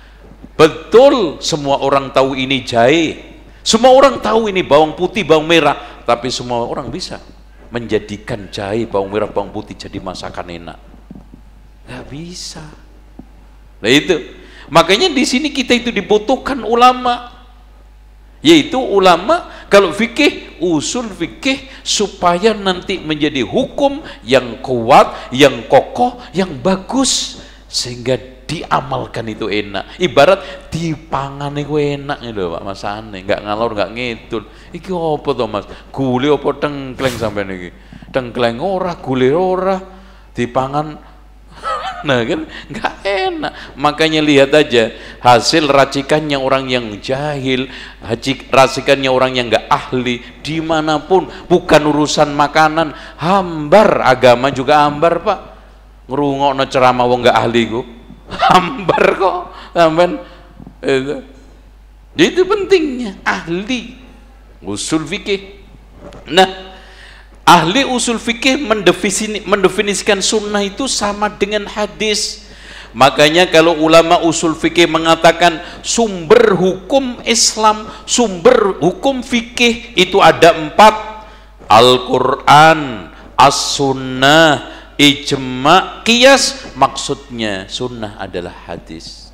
Betul, semua orang tahu ini jahe, semua orang tahu ini bawang putih, bawang merah, tapi semua orang bisa menjadikan jahe, bawang merah, bawang putih jadi masakan enak? Nggak bisa. Nah itu, makanya di sini kita itu dibutuhkan ulama, yaitu ulama kalau fikih, usul fikih, supaya nanti menjadi hukum yang kuat, yang kokoh, yang bagus, sehingga diamalkan itu enak. Ibarat dipangan itu enak itu Pak masane, nggak ngalor nggak ngidul. Iki apa to Mas? Gule apa tengkleng sampean iki? Tengkleng ora, gule ora, dipangan. Nah kan nggak enak. Makanya lihat aja hasil racikannya orang yang jahil, racikannya orang yang nggak ahli, dimanapun, bukan urusan makanan, hambar. Agama juga hambar Pak. Ngrungokno ceramah wong nggak ahli ku hambar kok sampean. Itu jadi itu pentingnya ahli usul fikih. Nah, Ahli usul fikih mendefinisi, mendefinisikan sunnah itu sama dengan hadis. Makanya kalau ulama usul fikih mengatakan sumber hukum Islam, sumber hukum fikih itu ada empat: Al-Quran, As-Sunnah, Ijma', Qiyas. Maksudnya sunnah adalah hadis.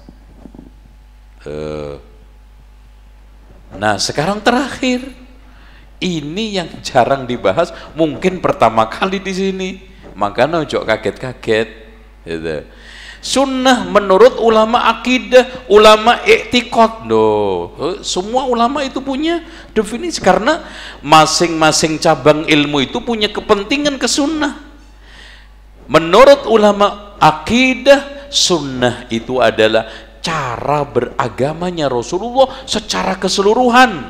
Nah sekarang terakhir, ini yang jarang dibahas, mungkin pertama kali di sini, makanya ojo kaget-kaget. Gitu. Sunnah menurut ulama akidah, ulama i'tiqad, no. Semua ulama itu punya definisi karena masing-masing cabang ilmu itu punya kepentingan ke sunnah. Menurut ulama akidah, sunnah itu adalah cara beragamanya Rasulullah secara keseluruhan.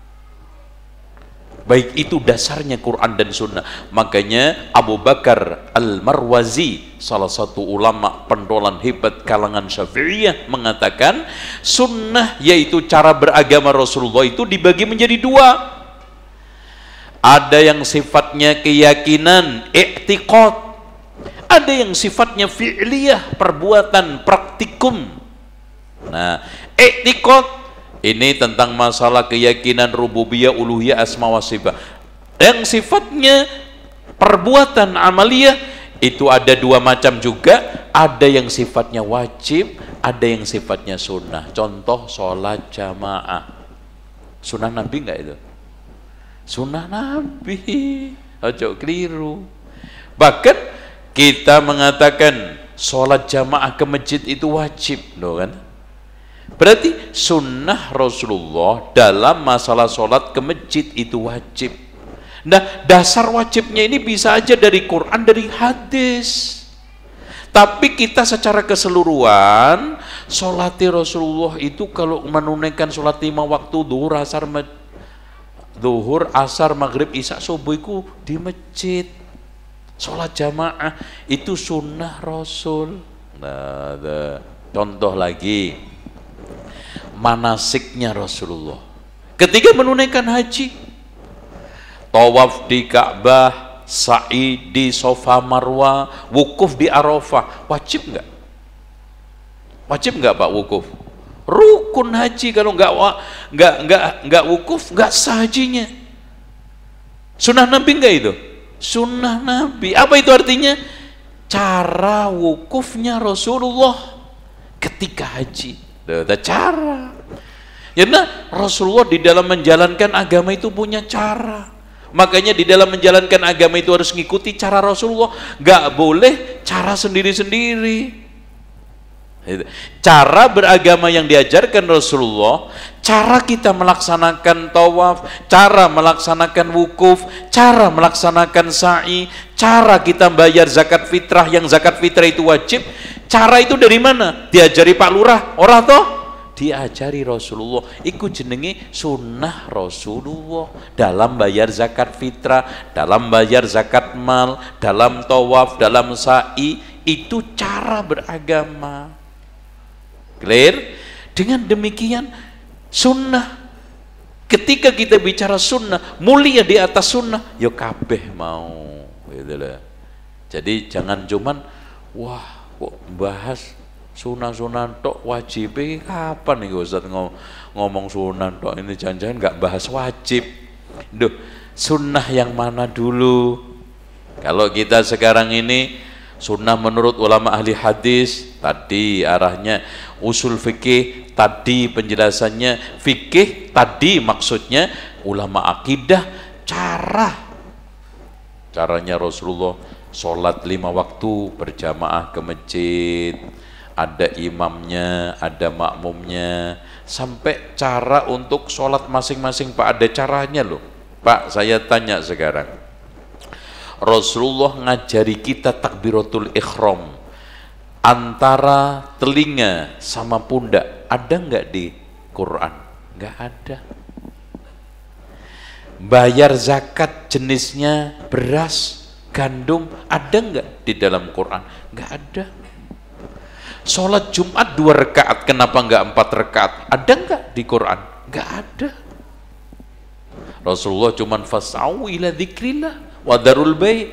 Baik itu dasarnya Quran dan Sunnah. Makanya Abu Bakar Al-Marwazi, salah satu ulama pentolan hebat kalangan Syafi'iyah, mengatakan sunnah yaitu cara beragama Rasulullah itu dibagi menjadi dua. Ada yang sifatnya keyakinan, i'tiqad. Ada yang sifatnya fi'liyah, perbuatan, praktikum. Nah, i'tiqad ini tentang masalah keyakinan rububiyah, uluhiyah, asma wa sifat. Yang sifatnya perbuatan amaliyah itu ada dua macam juga. Ada yang sifatnya wajib, ada yang sifatnya sunnah. Contoh sholat jamaah. Sunnah Nabi enggak itu? Sunnah Nabi. Ojo keliru. Bahkan kita mengatakan sholat jamaah ke masjid itu wajib, loh kan? Berarti sunnah Rasulullah dalam masalah sholat ke masjid itu wajib. Nah dasar wajibnya ini bisa aja dari Quran, dari hadis. Tapi kita secara keseluruhan, sholat Rasulullah itu kalau menunaikan sholat lima waktu, duhur, asar, duhur, asar, maghrib, isya, subuh itu di masjid. Sholat jamaah itu sunnah Rasul. Nah, ada contoh lagi, manasiknya Rasulullah ketika menunaikan haji, tawaf di Ka'bah, sa'i di Safa Marwah, wukuf di Arafah. Wajib enggak? Wajib enggak Pak wukuf? Rukun haji. Kalau enggak enggak enggak enggak wukuf, enggak sah hajinya. Sunnah Nabi enggak itu? Sunnah Nabi. Apa itu artinya? Cara wukufnya Rasulullah ketika haji. Ada cara. Karena Rasulullah di dalam menjalankan agama itu punya cara. Makanya di dalam menjalankan agama itu harus mengikuti cara Rasulullah. Gak boleh cara sendiri-sendiri. Cara beragama yang diajarkan Rasulullah, cara kita melaksanakan tawaf, cara melaksanakan wukuf, cara melaksanakan sa'i, cara kita bayar zakat fitrah, yang zakat fitrah itu wajib. Cara itu dari mana? Diajari Pak Lurah? Orang toh? Diajari Rasulullah. Iku jenenge sunnah Rasulullah dalam bayar zakat fitrah, dalam bayar zakat mal, dalam tawaf, dalam sa'i. Itu cara beragama. Clear? Dengan demikian sunnah, ketika kita bicara sunnah, mulia di atas sunnah, ya kabeh mau gitu lah. Jadi jangan cuman wah kok bahas sunah-sunah tok wajib, kapan nih Ustaz ngomong sunah tok, ini jangan-jangan nggak bahas wajib. Duh, sunnah yang mana dulu? Kalau kita sekarang ini sunnah menurut ulama ahli hadis, tadi arahnya usul fikih, tadi penjelasannya fikih, tadi maksudnya ulama akidah, cara caranya Rasulullah sholat lima waktu berjamaah ke masjid, ada imamnya, ada makmumnya, sampai cara untuk sholat masing-masing. Pak, ada caranya loh Pak. Saya tanya sekarang, Rasulullah ngajari kita takbiratul ikhram antara telinga sama pundak, ada nggak di Quran? Nggak ada. Bayar zakat jenisnya beras, gandum, ada nggak di dalam Quran? Nggak ada. Sholat Jumat dua rakaat, kenapa nggak empat rakaat? Ada nggak di Quran? Nggak ada. Rasulullah cuman fas'au ila dzikrillah Wadarul bay'.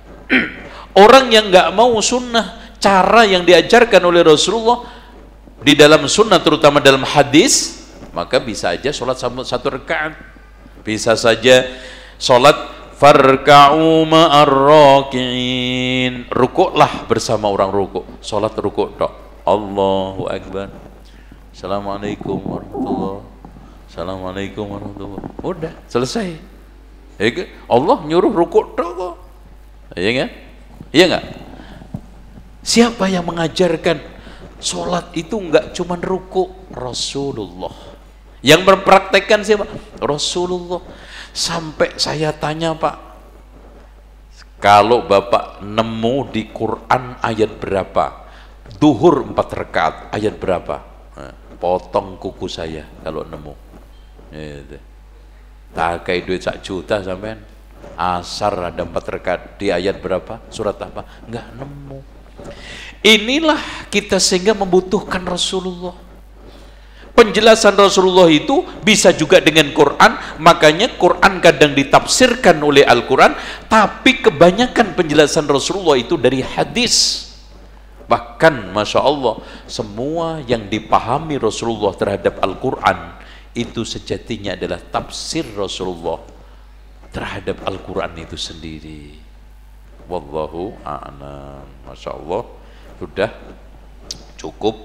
Orang yang nggak mau sunnah, cara yang diajarkan oleh Rasulullah di dalam sunnah, terutama dalam hadis, maka bisa aja sholat satu rakaat, bisa saja sholat farka'u ma'ar raki'in, rukuklah bersama orang rukuk, sholat rukuk tok, Allahu Akbar, Assalamualaikum warahmatullahi, Assalamualaikum warahmatullahi, udah selesai. Allah nyuruh rukuk tok kok, iya nggak? Iya nggak? Siapa yang mengajarkan sholat itu nggak cuman rukuk? Rasulullah. Yang mempraktekkan siapa? Rasulullah. Sampai saya tanya, Pak, kalau Bapak nemu di Quran ayat berapa? Duhur empat rakaat ayat berapa? Nah, potong kuku saya kalau nemu. Gitu. Tak kayak duit sak juta sampean. Asar ada empat rakaat di ayat berapa? Surat apa? Nggak nemu. Inilah kita sehingga membutuhkan Rasulullah. Penjelasan Rasulullah itu bisa juga dengan Quran. Makanya Quran kadang ditafsirkan oleh Al-Quran, tapi kebanyakan penjelasan Rasulullah itu dari hadis. Bahkan Masya Allah, semua yang dipahami Rasulullah terhadap Al-Quran itu sejatinya adalah tafsir Rasulullah terhadap Al-Quran itu sendiri. Wallahu a'lam. Masya Allah, sudah cukup.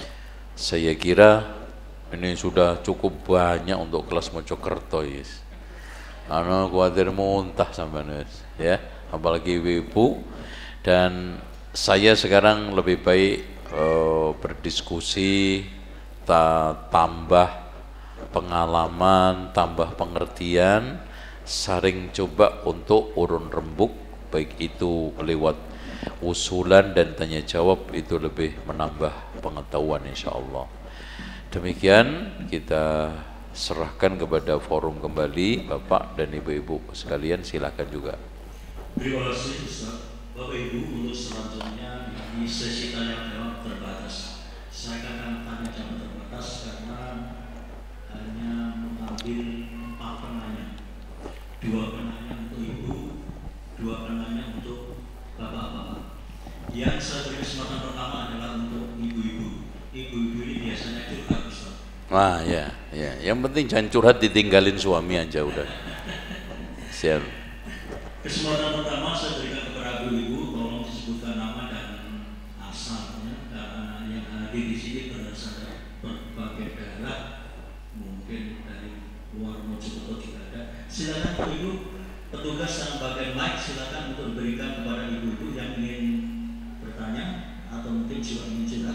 Saya kira ini sudah cukup banyak untuk kelas Mojokerto, yes. Karena khawatir muntah sampai ya, apalagi ibu. Dan saya sekarang lebih baik uh, berdiskusi, ta tambah pengalaman, tambah pengertian, saring coba untuk urun rembuk, baik itu lewat usulan dan tanya jawab, itu lebih menambah pengetahuan insya Allah. Demikian kita serahkan kepada forum kembali, Bapak dan Ibu-ibu sekalian, silakan juga. Terima kasih Ustaz. Bapak Ibu, untuk selanjutnya di sesi tanya jawab terbatas. Saya akan tanya jawab terbatas karena hanya mengambil empat penanya, dua penanya untuk Ibu, dua penanya untuk Bapak-bapak. Yang saya beri kesempatan pertama adalah untuk ibu-ibu. Ibu-ibu ini biasanya curhat, Ustaz. Wah ya, ya. Yang penting jangan curhat, ditinggalin suami aja udah. Siap. Kesempatan pertama saya berikan kepada ibu-ibu, tolong disebutkan nama dan asalnya, karena yang hadir di sini berasal dari berbagai daerah, mungkin dari luar Mojokerto juga ada. Silakan ibu, petugas yang bagian mic silakan untuk berikan kepada ibu-ibu yang ingin bertanya atau mungkin juga ingin curhat.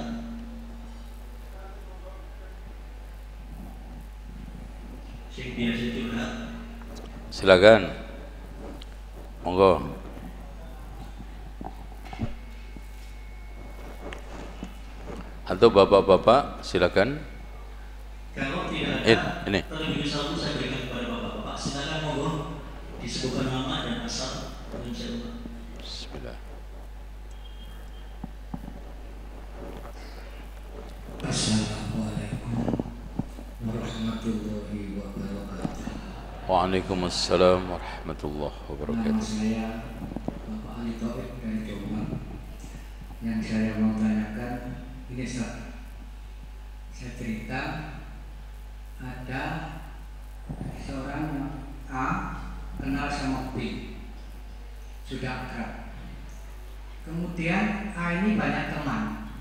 Yang biasa curhat. Silakan. Monggo. Atau bapak-bapak silakan. Kalau tidak Eh, ada, ini. terlebih satu saya berikan kepada bapak-bapak. Silakan monggo disebutkan nama dan asal. Bismillah. Assalamualaikum warahmatullahi wabarakatuh. Waalaikumsalam warahmatullahi Nama wabarakatuh. saya Bapak Ali Taufik dari Jombang. Yang saya mau tanyakan ini, Ustaz. Saya cerita ada seorang A kenal sama B, sudah akrab. Kemudian A ini banyak teman,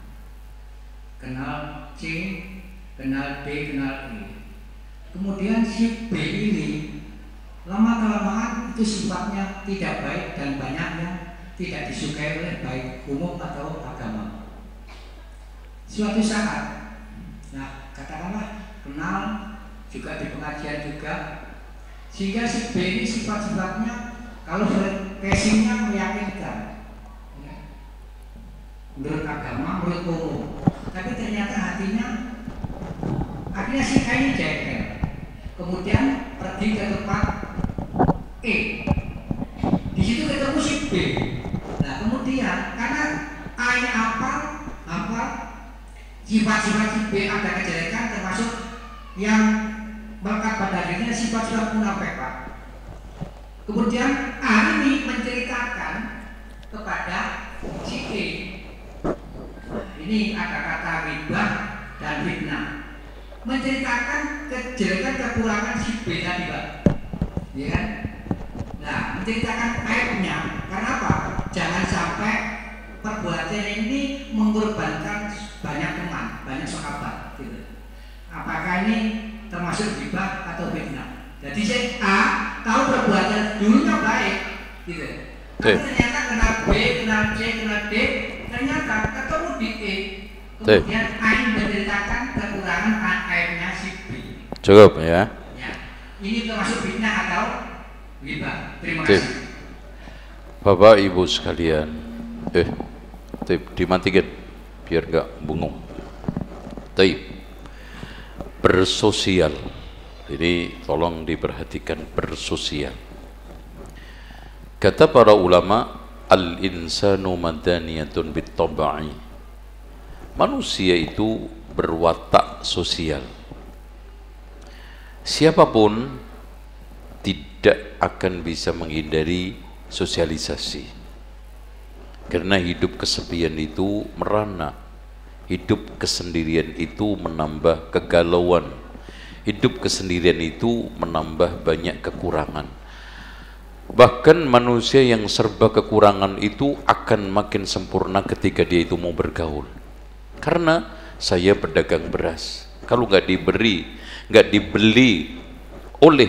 kenal C, kenal D, kenal E. Kemudian si B ini lama kelamaan itu sifatnya tidak baik dan banyak yang tidak disukai oleh baik umum atau agama. Suatu saat, nah katakanlah kenal juga di pengajian juga, sehingga si B ini sifat-sifatnya kalau frekuensinya meyakinkan, ya, menurut agama, menurut umum, tapi ternyata hatinya akhirnya si A ini jengkel. Kemudian pergi ke tempat E. Di situ ketemu si B. Nah kemudian karena A ini apa, apa sifat-sifat si B ada kejelekan, termasuk yang melekat pada dirinya sifat-sifat munafik, Pak. Kemudian A ini menceritakan kepada si E. Ini ada kata ghibah dan fitnah. Menceritakan kejelekan kekurangan si B tadi, Pak. Ya kan? Nah, menceritakan aibnya. Karena apa? Jangan sampai perbuatan ini mengorbankan banyak teman, banyak sahabat. Gitu. Apakah ini termasuk ghibah atau fitnah? Jadi si A tahu perbuatan dulunya baik, gitu. Tapi ternyata kena B, kena C, kena D, ternyata ketemu di E. Kemudian A menceritakan kekurangan aibnya si B. Cukup ya. Ya. Ini termasuk fitnah atau ghibah? Terima kasih. Bapak Ibu sekalian, eh, tip dimatikan biar nggak bengong. Tip bersosial. Jadi tolong diperhatikan bersosial. Kata para ulama, al-insanu madaniyatun bit-tabai. Manusia itu berwatak sosial. Siapapun tidak akan bisa menghindari sosialisasi. Karena hidup kesepian itu merana. Hidup kesendirian itu menambah kegalauan. Hidup kesendirian itu menambah banyak kekurangan. Bahkan manusia yang serba kekurangan itu akan makin sempurna ketika dia itu mau bergaul. Karena saya pedagang beras, kalau nggak diberi, nggak dibeli oleh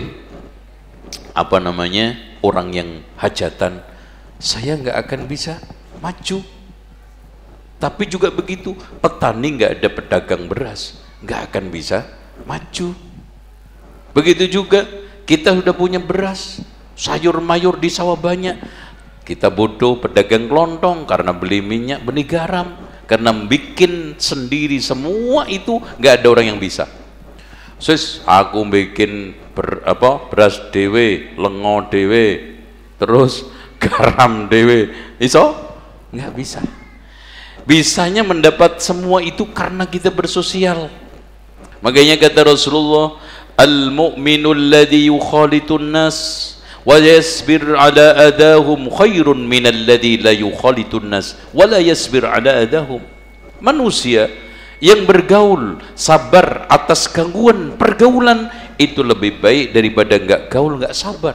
apa namanya orang yang hajatan, saya nggak akan bisa maju. Tapi juga begitu, petani nggak ada pedagang beras, nggak akan bisa maju. Begitu juga kita sudah punya beras, sayur mayur di sawah banyak, kita bodoh pedagang kelontong karena beli minyak, beli garam, karena bikin sendiri semua itu nggak ada orang yang bisa. Sis, aku bikin ber, apa beras dewe, lengo dewe, terus garam dewe, iso? Nggak bisa. Bisanya mendapat semua itu karena kita bersosial. Makanya kata Rasulullah, al-mu'minu alladhi yukhalitun nas wa yasbir ala adahum khairun min alladhi la yukhalitun nas wa la yasbir ala adahum. Manusia yang bergaul sabar atas gangguan pergaulan itu lebih baik daripada enggak gaul enggak sabar.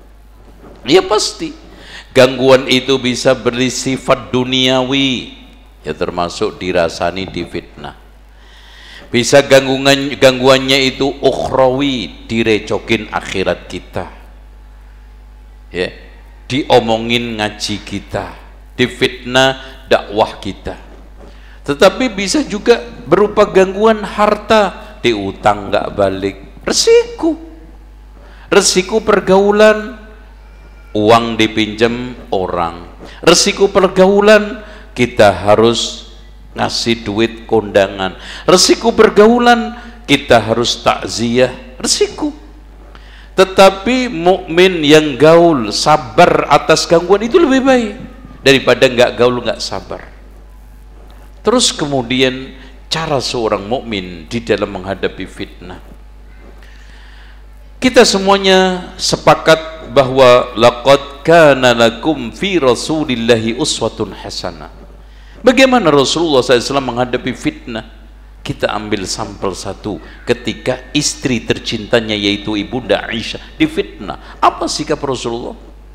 Ya pasti gangguan itu bisa bersifat duniawi, ya termasuk dirasani di fitnah. Bisa gangguan gangguannya itu ukhrawi, direcokin akhirat kita, ya, diomongin ngaji kita, difitnah dakwah kita. Tetapi bisa juga berupa gangguan harta, diutang nggak balik, resiko, resiko pergaulan, uang dipinjam orang, resiko pergaulan kita harus ngasih duit kondangan, resiko pergaulan kita harus takziah, resiko. Tetapi mukmin yang gaul sabar atas gangguan itu lebih baik daripada nggak gaul nggak sabar. Terus kemudian cara seorang mukmin di dalam menghadapi fitnah, kita semuanya sepakat bahwa laqad kana lakum fi rasulillahi uswatun hasanah. Bagaimana Rasulullah shallallahu alaihi wasallam menghadapi fitnah? Kita ambil sampel satu ketika istri tercintanya yaitu Ibunda Aisyah difitnah. Apa sikap Rasulullah?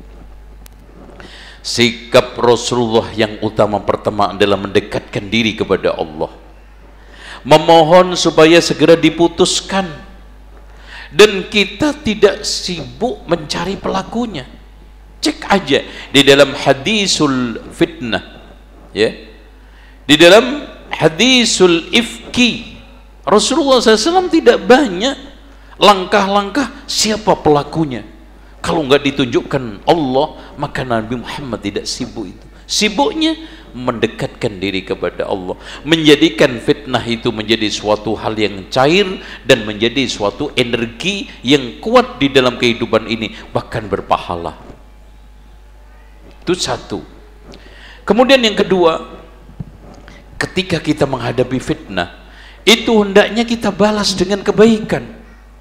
Sikap Rasulullah yang utama pertama adalah mendekatkan diri kepada Allah, memohon supaya segera diputuskan, dan kita tidak sibuk mencari pelakunya. Cek aja di dalam hadisul fitnah, ya, di dalam hadisul ifki, Rasulullah shallallahu alaihi wasallam tidak banyak langkah-langkah siapa pelakunya. Kalau nggak ditunjukkan Allah, maka Nabi Muhammad tidak sibuk itu. Sibuknya mendekatkan diri kepada Allah, menjadikan fitnah itu menjadi suatu hal yang cair dan menjadi suatu energi yang kuat di dalam kehidupan ini, bahkan berpahala. Itu satu. Kemudian yang kedua, ketika kita menghadapi fitnah itu hendaknya kita balas dengan kebaikan.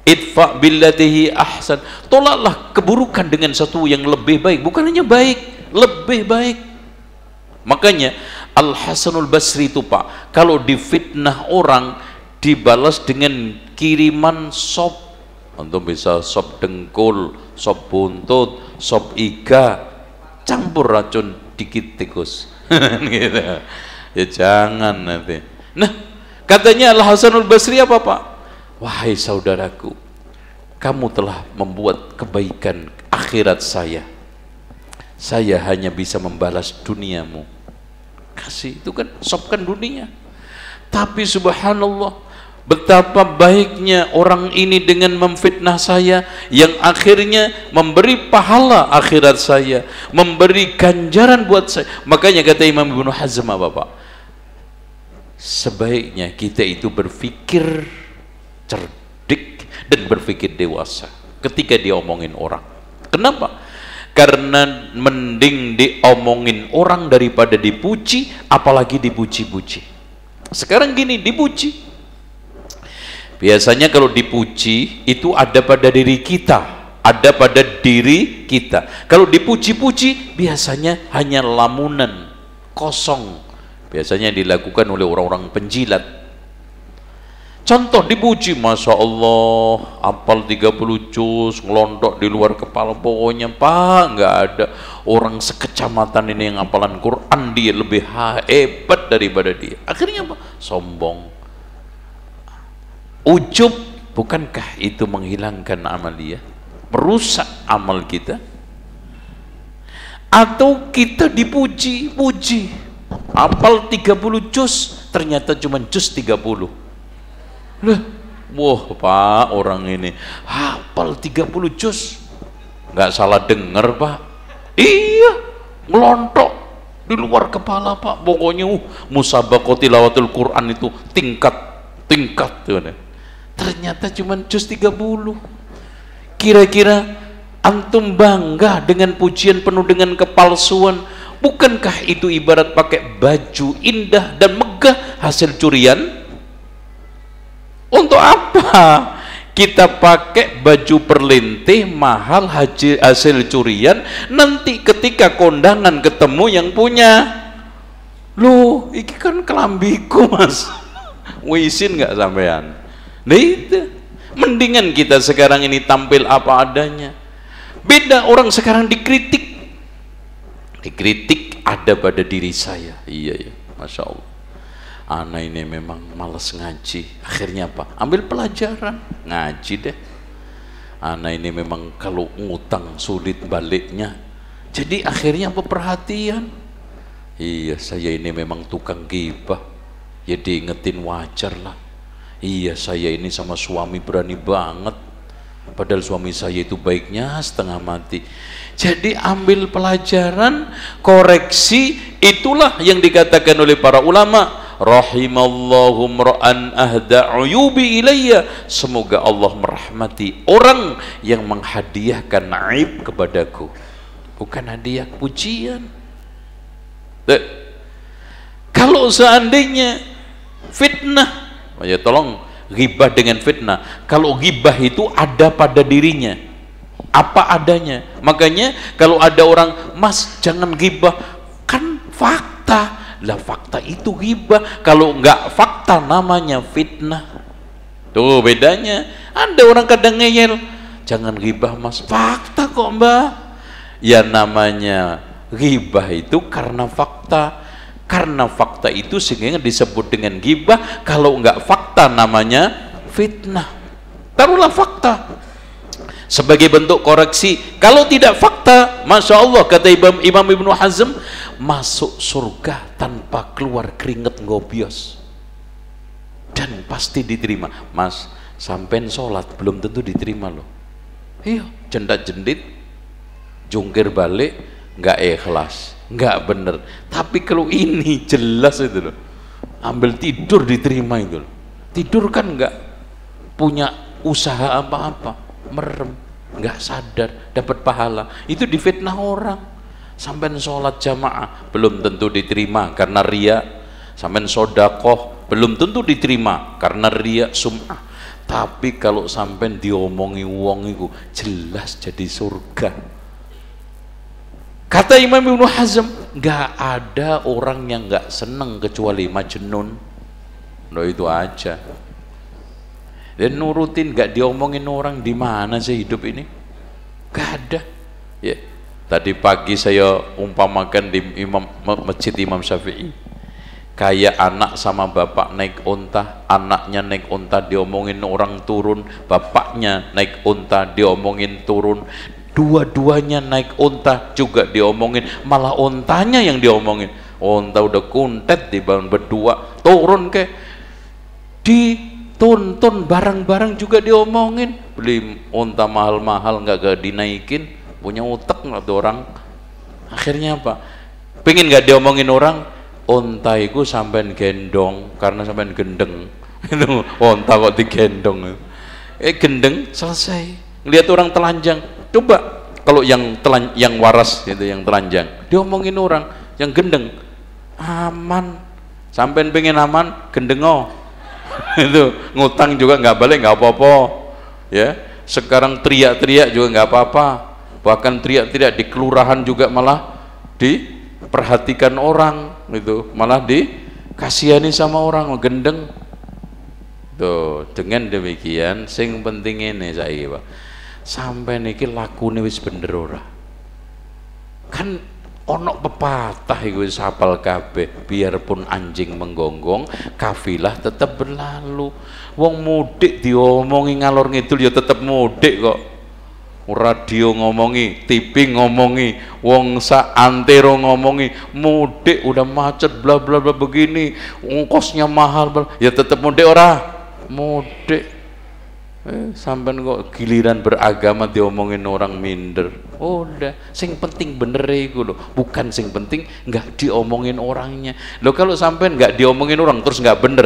idfa billatihi ahsan, tolaklah keburukan dengan satu yang lebih baik, bukan hanya baik, lebih baik. Makanya Al Hasanul Basri itu Pak, kalau difitnah orang dibalas dengan kiriman sop, antum bisa sop dengkul, sop buntut, sop iga, campur racun dikit tikus gitu. Ya jangan nanti. Nah, katanya Al Hasanul Basri apa Pak? Wahai saudaraku, kamu telah membuat kebaikan akhirat saya, saya hanya bisa membalas duniamu. Kasih itu kan sopkan dunia. Tapi subhanallah, betapa baiknya orang ini dengan memfitnah saya, yang akhirnya memberi pahala akhirat saya, memberi ganjaran buat saya. Makanya kata Imam Ibnu Hazm apa Pak? Sebaiknya kita itu berpikir cerdik dan berpikir dewasa ketika diomongin orang. Kenapa? Karena mending diomongin orang daripada dipuji, apalagi dipuji-puji. Sekarang gini, dipuji, biasanya kalau dipuji itu ada pada diri kita, ada pada diri kita. Kalau dipuji-puji biasanya hanya lamunan kosong, biasanya dilakukan oleh orang-orang penjilat. Contoh dipuji, Masya Allah hafal tiga puluh juz, ngelontok di luar kepala. Pokoknya Pak, nggak ada orang sekecamatan ini yang hafalan Quran dia lebih hebat daripada dia. Akhirnya apa? Sombong, ujub. Bukankah itu menghilangkan amal dia, merusak amal kita? Atau kita dipuji-puji, hafal tiga puluh juz, ternyata cuma juz tiga puluh. Loh, wah Pak, orang ini hafal tiga puluh juz, nggak salah dengar Pak. Iya, ngelontok di luar kepala Pak. Pokoknya uh, musabaqah tilawatul Quran itu tingkat-tingkat tuh. Ternyata cuma juz tiga puluh. Kira-kira antum bangga dengan pujian penuh dengan kepalsuan? Bukankah itu ibarat pakai baju indah dan megah hasil curian? Untuk apa kita pakai baju perlintih mahal hasil curian, nanti ketika kondangan ketemu yang punya, loh ini kan kelambiku Mas, wisin nggak sampean? Nah itu, mendingan kita sekarang ini tampil apa adanya. Beda orang sekarang dikritik, dikritik ada pada diri saya. Iya ya, Masya Allah, anak ini memang malas ngaji. Akhirnya apa? Ambil pelajaran, ngaji deh. Anak ini memang kalau ngutang sulit baliknya. Jadi akhirnya apa? Perhatian. Iya, saya ini memang tukang ghibah. Ya diingetin wajar lah. Iya, saya ini sama suami berani banget, padahal suami saya itu baiknya setengah mati. Jadi ambil pelajaran, koreksi. Itulah yang dikatakan oleh para ulama, rahimallahu mra'an ahda uyubi ilayya, semoga Allah merahmati orang yang menghadiahkan aib kepadaku, bukan hadiah pujian. Tuh. Kalau seandainya fitnah, ya tolong, ghibah dengan fitnah, kalau ghibah itu ada pada dirinya apa adanya. Makanya kalau ada orang, Mas jangan ghibah, kan fakta lah, fakta itu ghibah. Kalau enggak fakta namanya fitnah. Tuh bedanya. Ada orang kadang ngeyel, jangan ghibah Mas, fakta kok Mbak. Ya namanya ghibah itu karena fakta, karena fakta itu sehingga disebut dengan ghibah. Kalau enggak fakta namanya fitnah. Taruhlah fakta sebagai bentuk koreksi. Kalau tidak fakta, Masya Allah, kata Imam, Imam Ibnu Hazm, masuk surga tanpa keluar keringet ngobios, dan pasti diterima. Mas, sampean sholat belum tentu diterima loh. Iya, jendat jendit, jungkir balik, nggak ikhlas, nggak bener. Tapi kalau ini jelas itu loh, ambil tidur diterima itu loh. Tidur kan nggak punya usaha apa-apa, merem, nggak sadar, dapat pahala. Itu difitnah orang. Sampai sholat jamaah belum tentu diterima karena ria. Sampai sodakoh belum tentu diterima karena ria sum'ah. Tapi kalau sampai diomongi wong iku jelas jadi surga. Kata Imam Ibnu Hazm, nggak ada orang yang nggak seneng kecuali Majnun. Loh itu aja. Dan nurutin nggak diomongin orang, di mana sih hidup ini? Nggak ada. Ya. Tadi pagi saya umpamakan di Imam Masjid Imam Syafi'i, kayak anak sama bapak naik unta, anaknya naik unta diomongin orang turun, bapaknya naik unta diomongin turun, dua-duanya naik unta juga diomongin, malah untanya yang diomongin. Unta udah kuntet dibangun berdua, turun ke dituntun, barang-barang juga diomongin, beli unta mahal-mahal nggak gak dinaikin, punya utek nggak tuh orang. Akhirnya apa? Pengen nggak diomongin orang, unta itu sampean gendong karena sampean gendeng. Itu unta kok digendong. Eh gendeng selesai. Lihat orang telanjang. Coba kalau yang telan, yang waras itu yang telanjang, diomongin orang, yang gendeng aman. Sampean pengen aman, gendengo. Itu ngutang juga nggak balik, nggak apa-apa. Ya, sekarang teriak-teriak juga nggak apa-apa. Bahkan teriak-teriak di kelurahan juga malah diperhatikan orang, itu malah dikasihani sama orang, gendeng. Tuh, dengan demikian sing penting ini saiki, Pak. Sampai niki lakune wis bener ora? Kan ono pepatah iku wis hafal kabeh, biarpun anjing menggonggong, kafilah tetap berlalu. Wong mudik diomongi ngalor ngidul ya tetep mudik kok. Radio ngomongi, T V ngomongi, wong sa antero ngomongi, mudik udah macet bla bla bla begini, ongkosnya mahal bla, ya tetap mudik ora? Mudik. Eh, sampai kok giliran beragama diomongin orang minder. Oh, udah, sing penting bener iku lho, bukan sing penting nggak diomongin orangnya. Lo kalau sampai nggak diomongin orang terus nggak bener,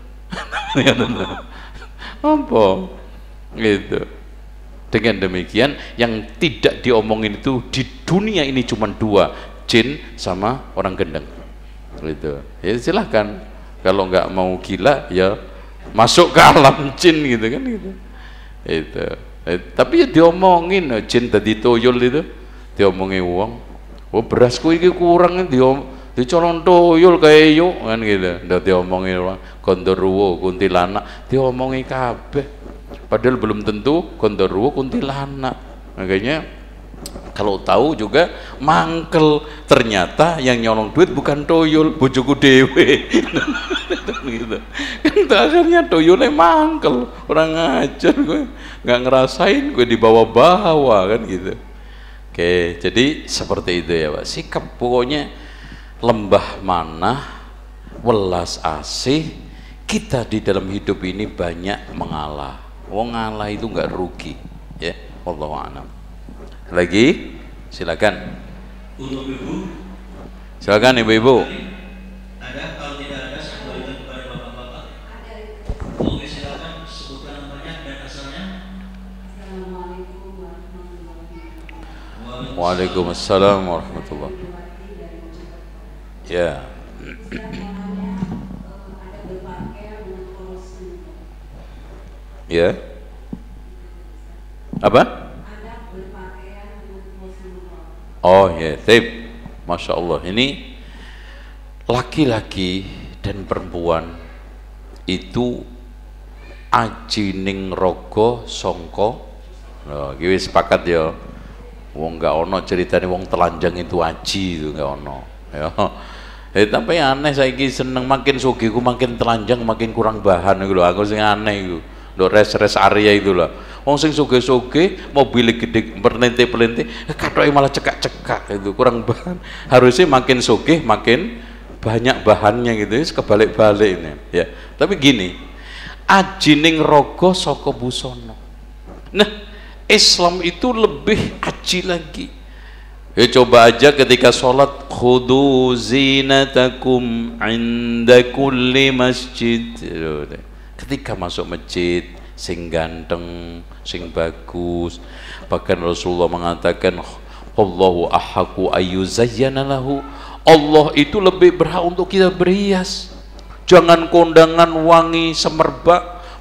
apa? Gitu. Dengan demikian yang tidak diomongin itu di dunia ini cuma dua, jin sama orang gendeng. Gitu. Ya silahkan. Kalau nggak mau gila ya masuk ke alam jin gitu kan gitu. Itu. Eh, tapi ya diomongin jin tadi toyol itu, diomongin uang. Oh berasku ini kurang, diom dicolong toyol kayak yo kan gitu. Udah diomongin orang Gondoruo, kuntilanak, diomongin kabeh. Padahal belum tentu Gondoruo kuntilanak. Makanya kalau tahu juga mangkel, ternyata yang nyolong duit bukan toyol, bojoku dewe. Gitu. Kan akhirnya toyolnya mangkel, orang ngajar gue, nggak ngerasain gue dibawa-bawa kan gitu. Oke, jadi seperti itu ya Pak. Sikap pokoknya lembah manah, welas asih. Kita di dalam hidup ini banyak mengalah. Wong ngalah itu nggak rugi, ya. Wallahu a'lam. Lagi, silakan. Untuk ibu, silakan ibu-ibu. ada, kalau tidak ada saya berikan kepada bapak-bapak. Oke, silakan sebutkan namanya dan asalnya. Assalamualaikum warahmatullahi wabarakatuh. Waalaikumsalam warahmatullahi wabarakatuh. Ya. Ya. Apa? Oh ya, tip. Masya Allah. Ini laki-laki dan perempuan itu ajining rogo songko. Nah, gue sepakat ya. Wong nggak ono ceritanya wong telanjang itu aji itu nggak ono. Ya. Eh, tapi aneh saiki seneng makin sugiku makin telanjang makin kurang bahan gitu loh. Aku sing aneh itu. Lo res-res area itu lah. Wong sing soge-soge, mobil gede perlente-perlente, katoknya malah cekak-cekak itu kurang bahan. Harusnya makin soge makin banyak bahannya gitu, kebalik-balik ini. Ya. Tapi gini, ajining rogo saka busono. Nah, Islam itu lebih aji lagi. Ya coba aja ketika sholat, khudu zinatakum inda kulli masjid. Ketika masuk masjid, sing ganteng, sing bagus. Bahkan Rasulullah mengatakan, Allahu ahaku ayyuzayyana lahu. Allah itu lebih berhak untuk kita berhias. Jangan kondangan wangi semerbak,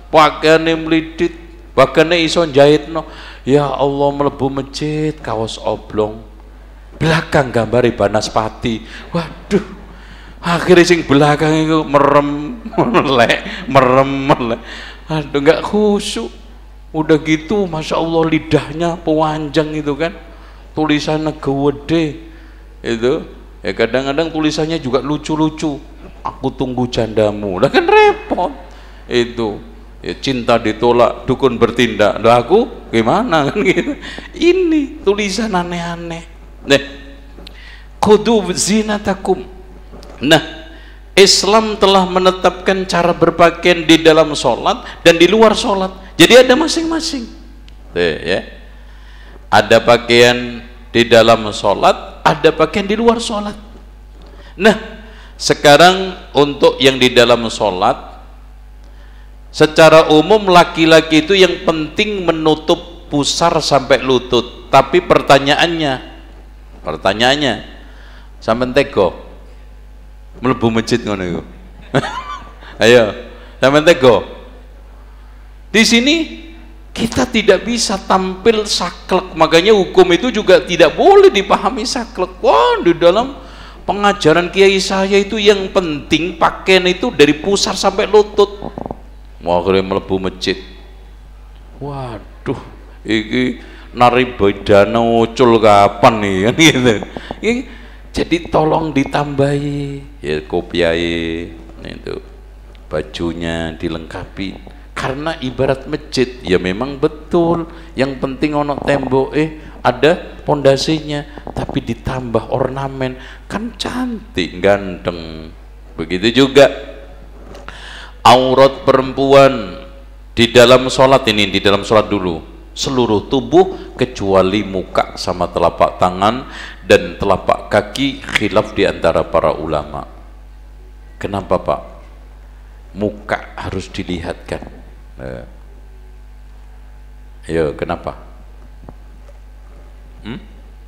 pakaiane mlidit, bagane iso jahitno. Ya Allah, mlebu masjid kaos oblong, belakang gambari Banaspati. Waduh, akhirnya sing belakang itu merem melek, merem melek. Aduh, nggak khusyuk. Udah gitu, masya Allah lidahnya pewanjang itu kan, tulisannya gede itu. Ya kadang-kadang tulisannya juga lucu-lucu. Aku tunggu jandamu, lah kan repot itu. Ya, cinta ditolak, dukun bertindak. Lah aku gimana kan gitu. Ini tulisan aneh-aneh. Nah, Khudu zinatakum. Nah, Islam telah menetapkan cara berpakaian di dalam sholat dan di luar sholat. Jadi ada masing-masing. Ya, ada pakaian di dalam sholat, ada pakaian di luar sholat. Nah, sekarang untuk yang di dalam sholat, secara umum laki-laki itu yang penting menutup pusar sampai lutut. Tapi pertanyaannya, pertanyaannya, sampai teko mlebu masjid ngono iku. Ayo, sampai teko. Di sini kita tidak bisa tampil saklek, makanya hukum itu juga tidak boleh dipahami saklek. Wah, di dalam pengajaran kiai saya itu yang penting pakaian itu dari pusar sampai lutut. Mau akhirnya melebu masjid. Waduh, ini nari bedana ucul kapan nih kan gitu. Ini, jadi tolong ditambahi ya kopiai itu, bajunya dilengkapi. Karena ibarat masjid ya memang betul. Yang penting ono tembok eh ada pondasinya, tapi ditambah ornamen kan cantik ganteng. Begitu juga aurat perempuan di dalam sholat ini, di dalam sholat dulu seluruh tubuh kecuali muka sama telapak tangan dan telapak kaki, khilaf di antara para ulama. Kenapa Pak? Muka harus dilihatkan. Eh. Ayo, kenapa? Hmm?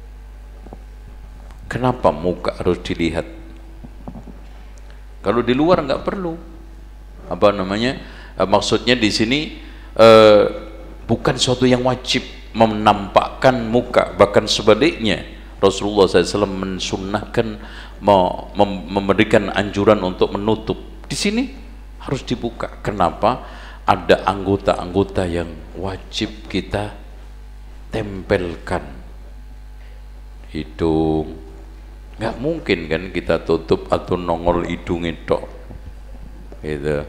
Kenapa muka harus dilihat? Kalau di luar nggak perlu. Apa namanya? Eh, maksudnya di sini eh, bukan suatu yang wajib menampakkan muka, bahkan sebaliknya Rasulullah shallallahu alaihi wasallam mensunnahkan mem memberikan anjuran untuk menutup. Di sini harus dibuka. Kenapa? Ada anggota-anggota yang wajib kita tempelkan. Hidung, nggak mungkin kan kita tutup atau nongol hidung itu, gitu.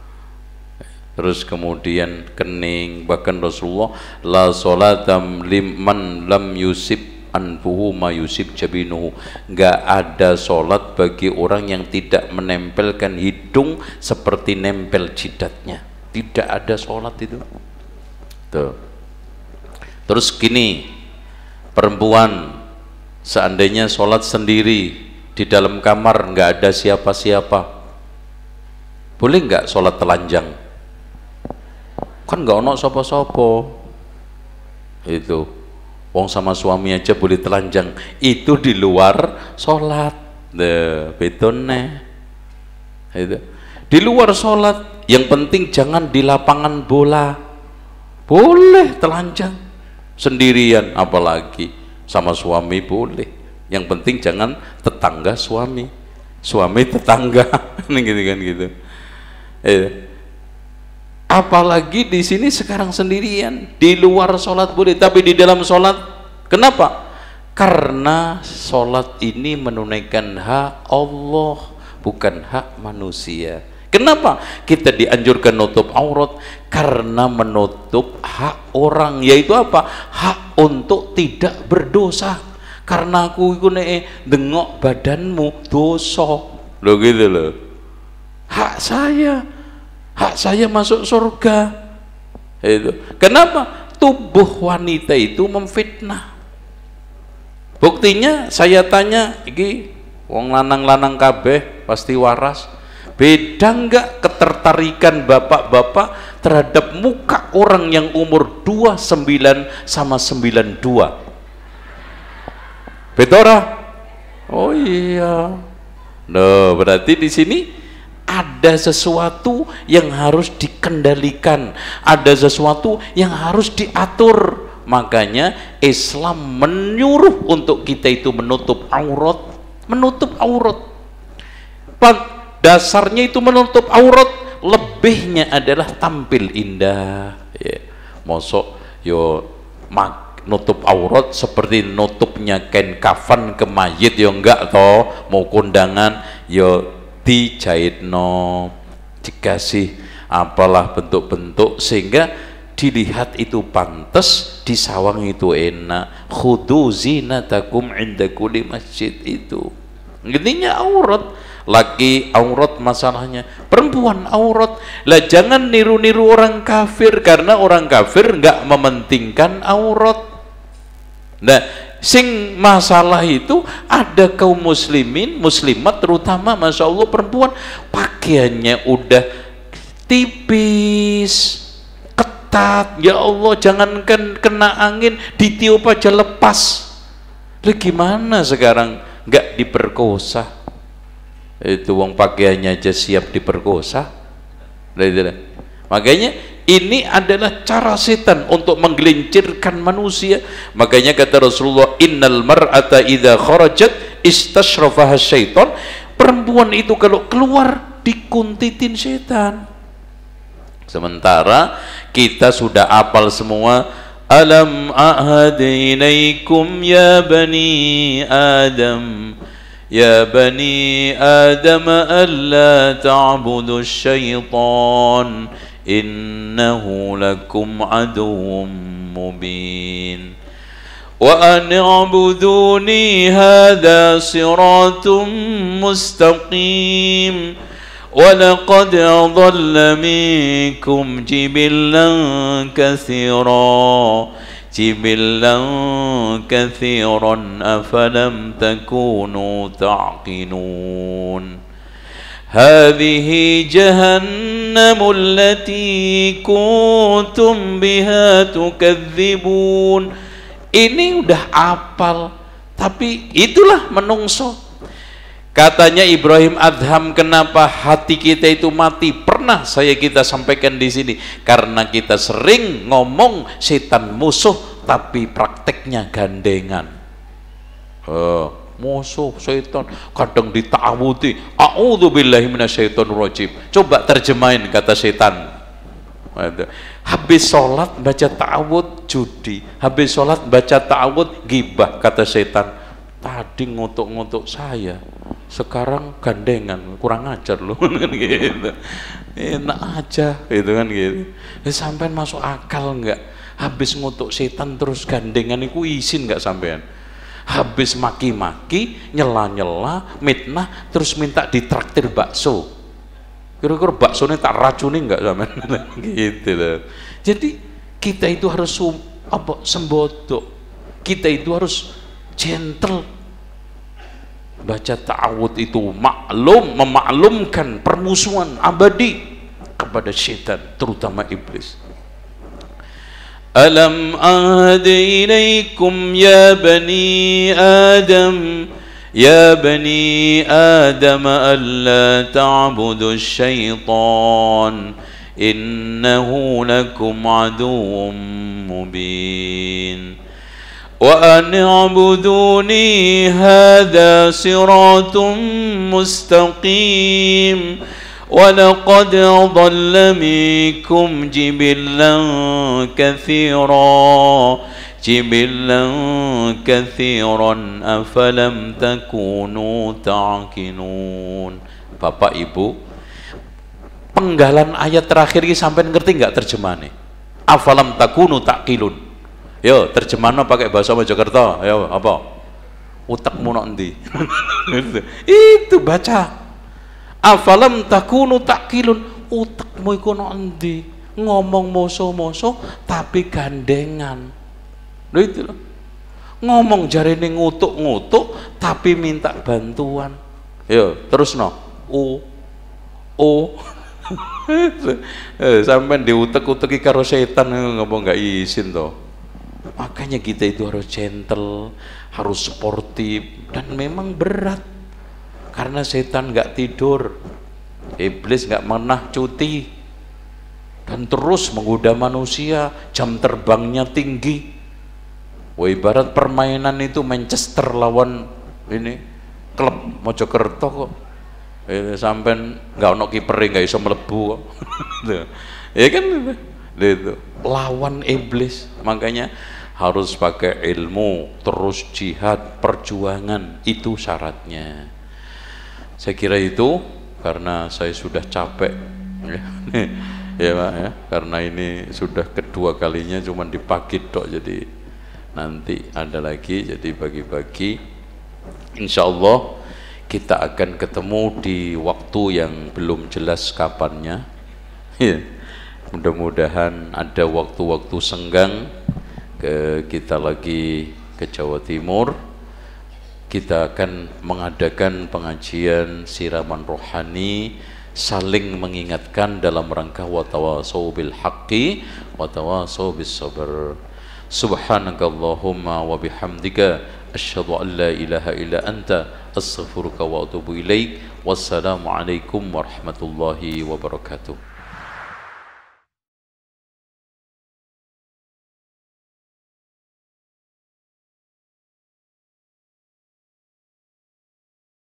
Terus kemudian kening, bahkan Rasulullah la sholatam liman lam yusib anfuhu ma yusib jabinuhu, nggak ada sholat bagi orang yang tidak menempelkan hidung seperti nempel jidatnya. Tidak ada sholat itu. Tuh. Terus gini, perempuan seandainya sholat sendiri di dalam kamar nggak ada siapa-siapa, boleh nggak sholat telanjang? Kan nggak ono sopo-sopo itu. Wong sama suami aja boleh telanjang, itu di luar sholat. Deh, betone itu di luar sholat. Yang penting jangan di lapangan bola, boleh telanjang sendirian, apalagi sama suami boleh. Yang penting jangan tetangga suami, suami tetangga, gitu kan gitu. Eh. Apalagi di sini sekarang sendirian, di luar sholat boleh, tapi di dalam sholat kenapa? Karena sholat ini menunaikan hak Allah, bukan hak manusia. Kenapa kita dianjurkan nutup aurat? Karena menutup hak orang, yaitu apa? Hak untuk tidak berdosa. Karena aku iku nek dengok badanmu dosa, lo gitu loh. Hak saya, hak saya masuk surga. Itu. Kenapa? Tubuh wanita itu memfitnah. Buktinya saya tanya, iki wong lanang-lanang kabeh pasti waras. Beda enggak ketertarikan bapak-bapak terhadap muka orang yang umur dua puluh sembilan sama sembilan puluh dua? Beda ora? Oh iya. Nah, berarti di sini ada sesuatu yang harus dikendalikan, ada sesuatu yang harus diatur. Makanya Islam menyuruh untuk kita itu menutup aurat, menutup aurat. Dasarnya itu menutup aurat, lebihnya adalah tampil indah. Ya. Mosok yo mak nutup aurat seperti nutupnya kain kafan ke mayit yo enggak toh, mau kondangan yo dijahitno, dikasih apalah bentuk-bentuk sehingga dilihat itu pantas, disawang itu enak. Khudu zinatakum inda kulli masjid, itu intinya aurat. Laki aurat masalahnya, perempuan aurat. Lah jangan niru-niru orang kafir, karena orang kafir enggak mementingkan aurat. Nah, sing masalah itu ada kaum muslimin, muslimat terutama, masya Allah perempuan pakaiannya udah tipis, ketat, ya Allah, jangankan kena angin ditiup aja lepas. Lah gimana sekarang nggak diperkosa? Itu wong pakaiannya aja siap diperkosa. Makanya ini adalah cara setan untuk menggelincirkan manusia. Makanya kata Rasulullah, innal mar'ata idza kharajat istashrafaha syaitan. Perempuan itu kalau keluar dikuntitin setan. Sementara kita sudah hafal semua, alam a'had ilaikum ya bani adam, ya bani adam alla ta'budu syaitan innahu lakum aduwwum mubin wa an i'buduni hadha siratun mustaqim wa laqad adalla minkum jibillan katsira jibillan katsiran afalam takunu ta'qilun. Hadhihi jahannamul lati kuntum biha tukadzibun. Ini udah apal, tapi itulah menungso. Katanya Ibrahim Adham, kenapa hati kita itu mati? Pernah saya kita sampaikan di sini, karena kita sering ngomong setan musuh, tapi prakteknya gandengan. Uh, musuh setan kadang dita'awudi, a'udzubillahi minasyaitonirrajim. Coba terjemahin kata setan. Habis sholat baca ta'awud judi, habis sholat baca ta'awud gibah, kata setan. Tadi ngutuk-ngutuk saya, sekarang gandengan, kurang ajar loh. Gitu. Enak aja gitu kan gitu. Sampean masuk akal enggak? Habis ngutuk setan terus gandengan itu izin enggak sampean? Habis maki-maki, nyela-nyela, mitnah, terus minta ditraktir bakso. Kira-kira baksonya tak racuni enggak sampean? Gitu loh. Jadi kita itu harus apa, sembodok. Kita itu harus gentle. Baca ta'awud itu maklum, memaklumkan permusuhan abadi kepada syaitan, terutama iblis. Alam ahdi ilaikum ya bani Adam, ya bani Adam alla ta'budu syaitan innahu lakum aduwwum mubin. وأن اعبدوني هذا صراط مستقيم ولقد أضل منكم جبلا كثيرا جبلا كثيرا أفلم تكونوا تعقلون. Bapak Ibu, penggalan ayat terakhir ini sampai ngerti nggak terjemahannya? Afalam takunu taqilun. Yo, terjemahnya pakai bahasa Mojokerto. Yo, apa? Utekmu nok endi? Itu baca. Afalam takunu taqilun. Utekmu iku nok endi? Ngomong moso-moso tapi gandengan. Lho itu loh. Ngomong jarene ngutuk-ngutuk tapi minta bantuan. Yo, terus no. O o sampai diutek-uteki karo setan ngomong nggak izin toh. Makanya kita itu harus gentle, harus sportif, dan memang berat karena setan nggak tidur. Iblis nggak pernah cuti dan terus menggoda manusia, jam terbangnya tinggi. Wah, ibarat permainan itu Manchester lawan ini klub Mojokerto kok. Eh, sampai nggak ono kiper nggak iso melebu kok. Ya kan itu lawan iblis. Makanya harus pakai ilmu, terus jihad, perjuangan, itu syaratnya. Saya kira itu, karena saya sudah capek ya, ya Pak ya, karena ini sudah kedua kalinya cuman di pagi dok, jadi nanti ada lagi, jadi bagi-bagi. Insya Allah kita akan ketemu di waktu yang belum jelas kapannya ya. Mudah-mudahan ada waktu-waktu senggang ke kita lagi ke Jawa Timur. Kita akan mengadakan pengajian siraman rohani, saling mengingatkan dalam rangka watawasau bil haqqi watawasau bis sabr. Subhanakallahumma wa bihamdika asyhadu an la ilaha illa anta astaghfiruka wa atubu ilaik. Wassalamu alaikum warahmatullahi wabarakatuh.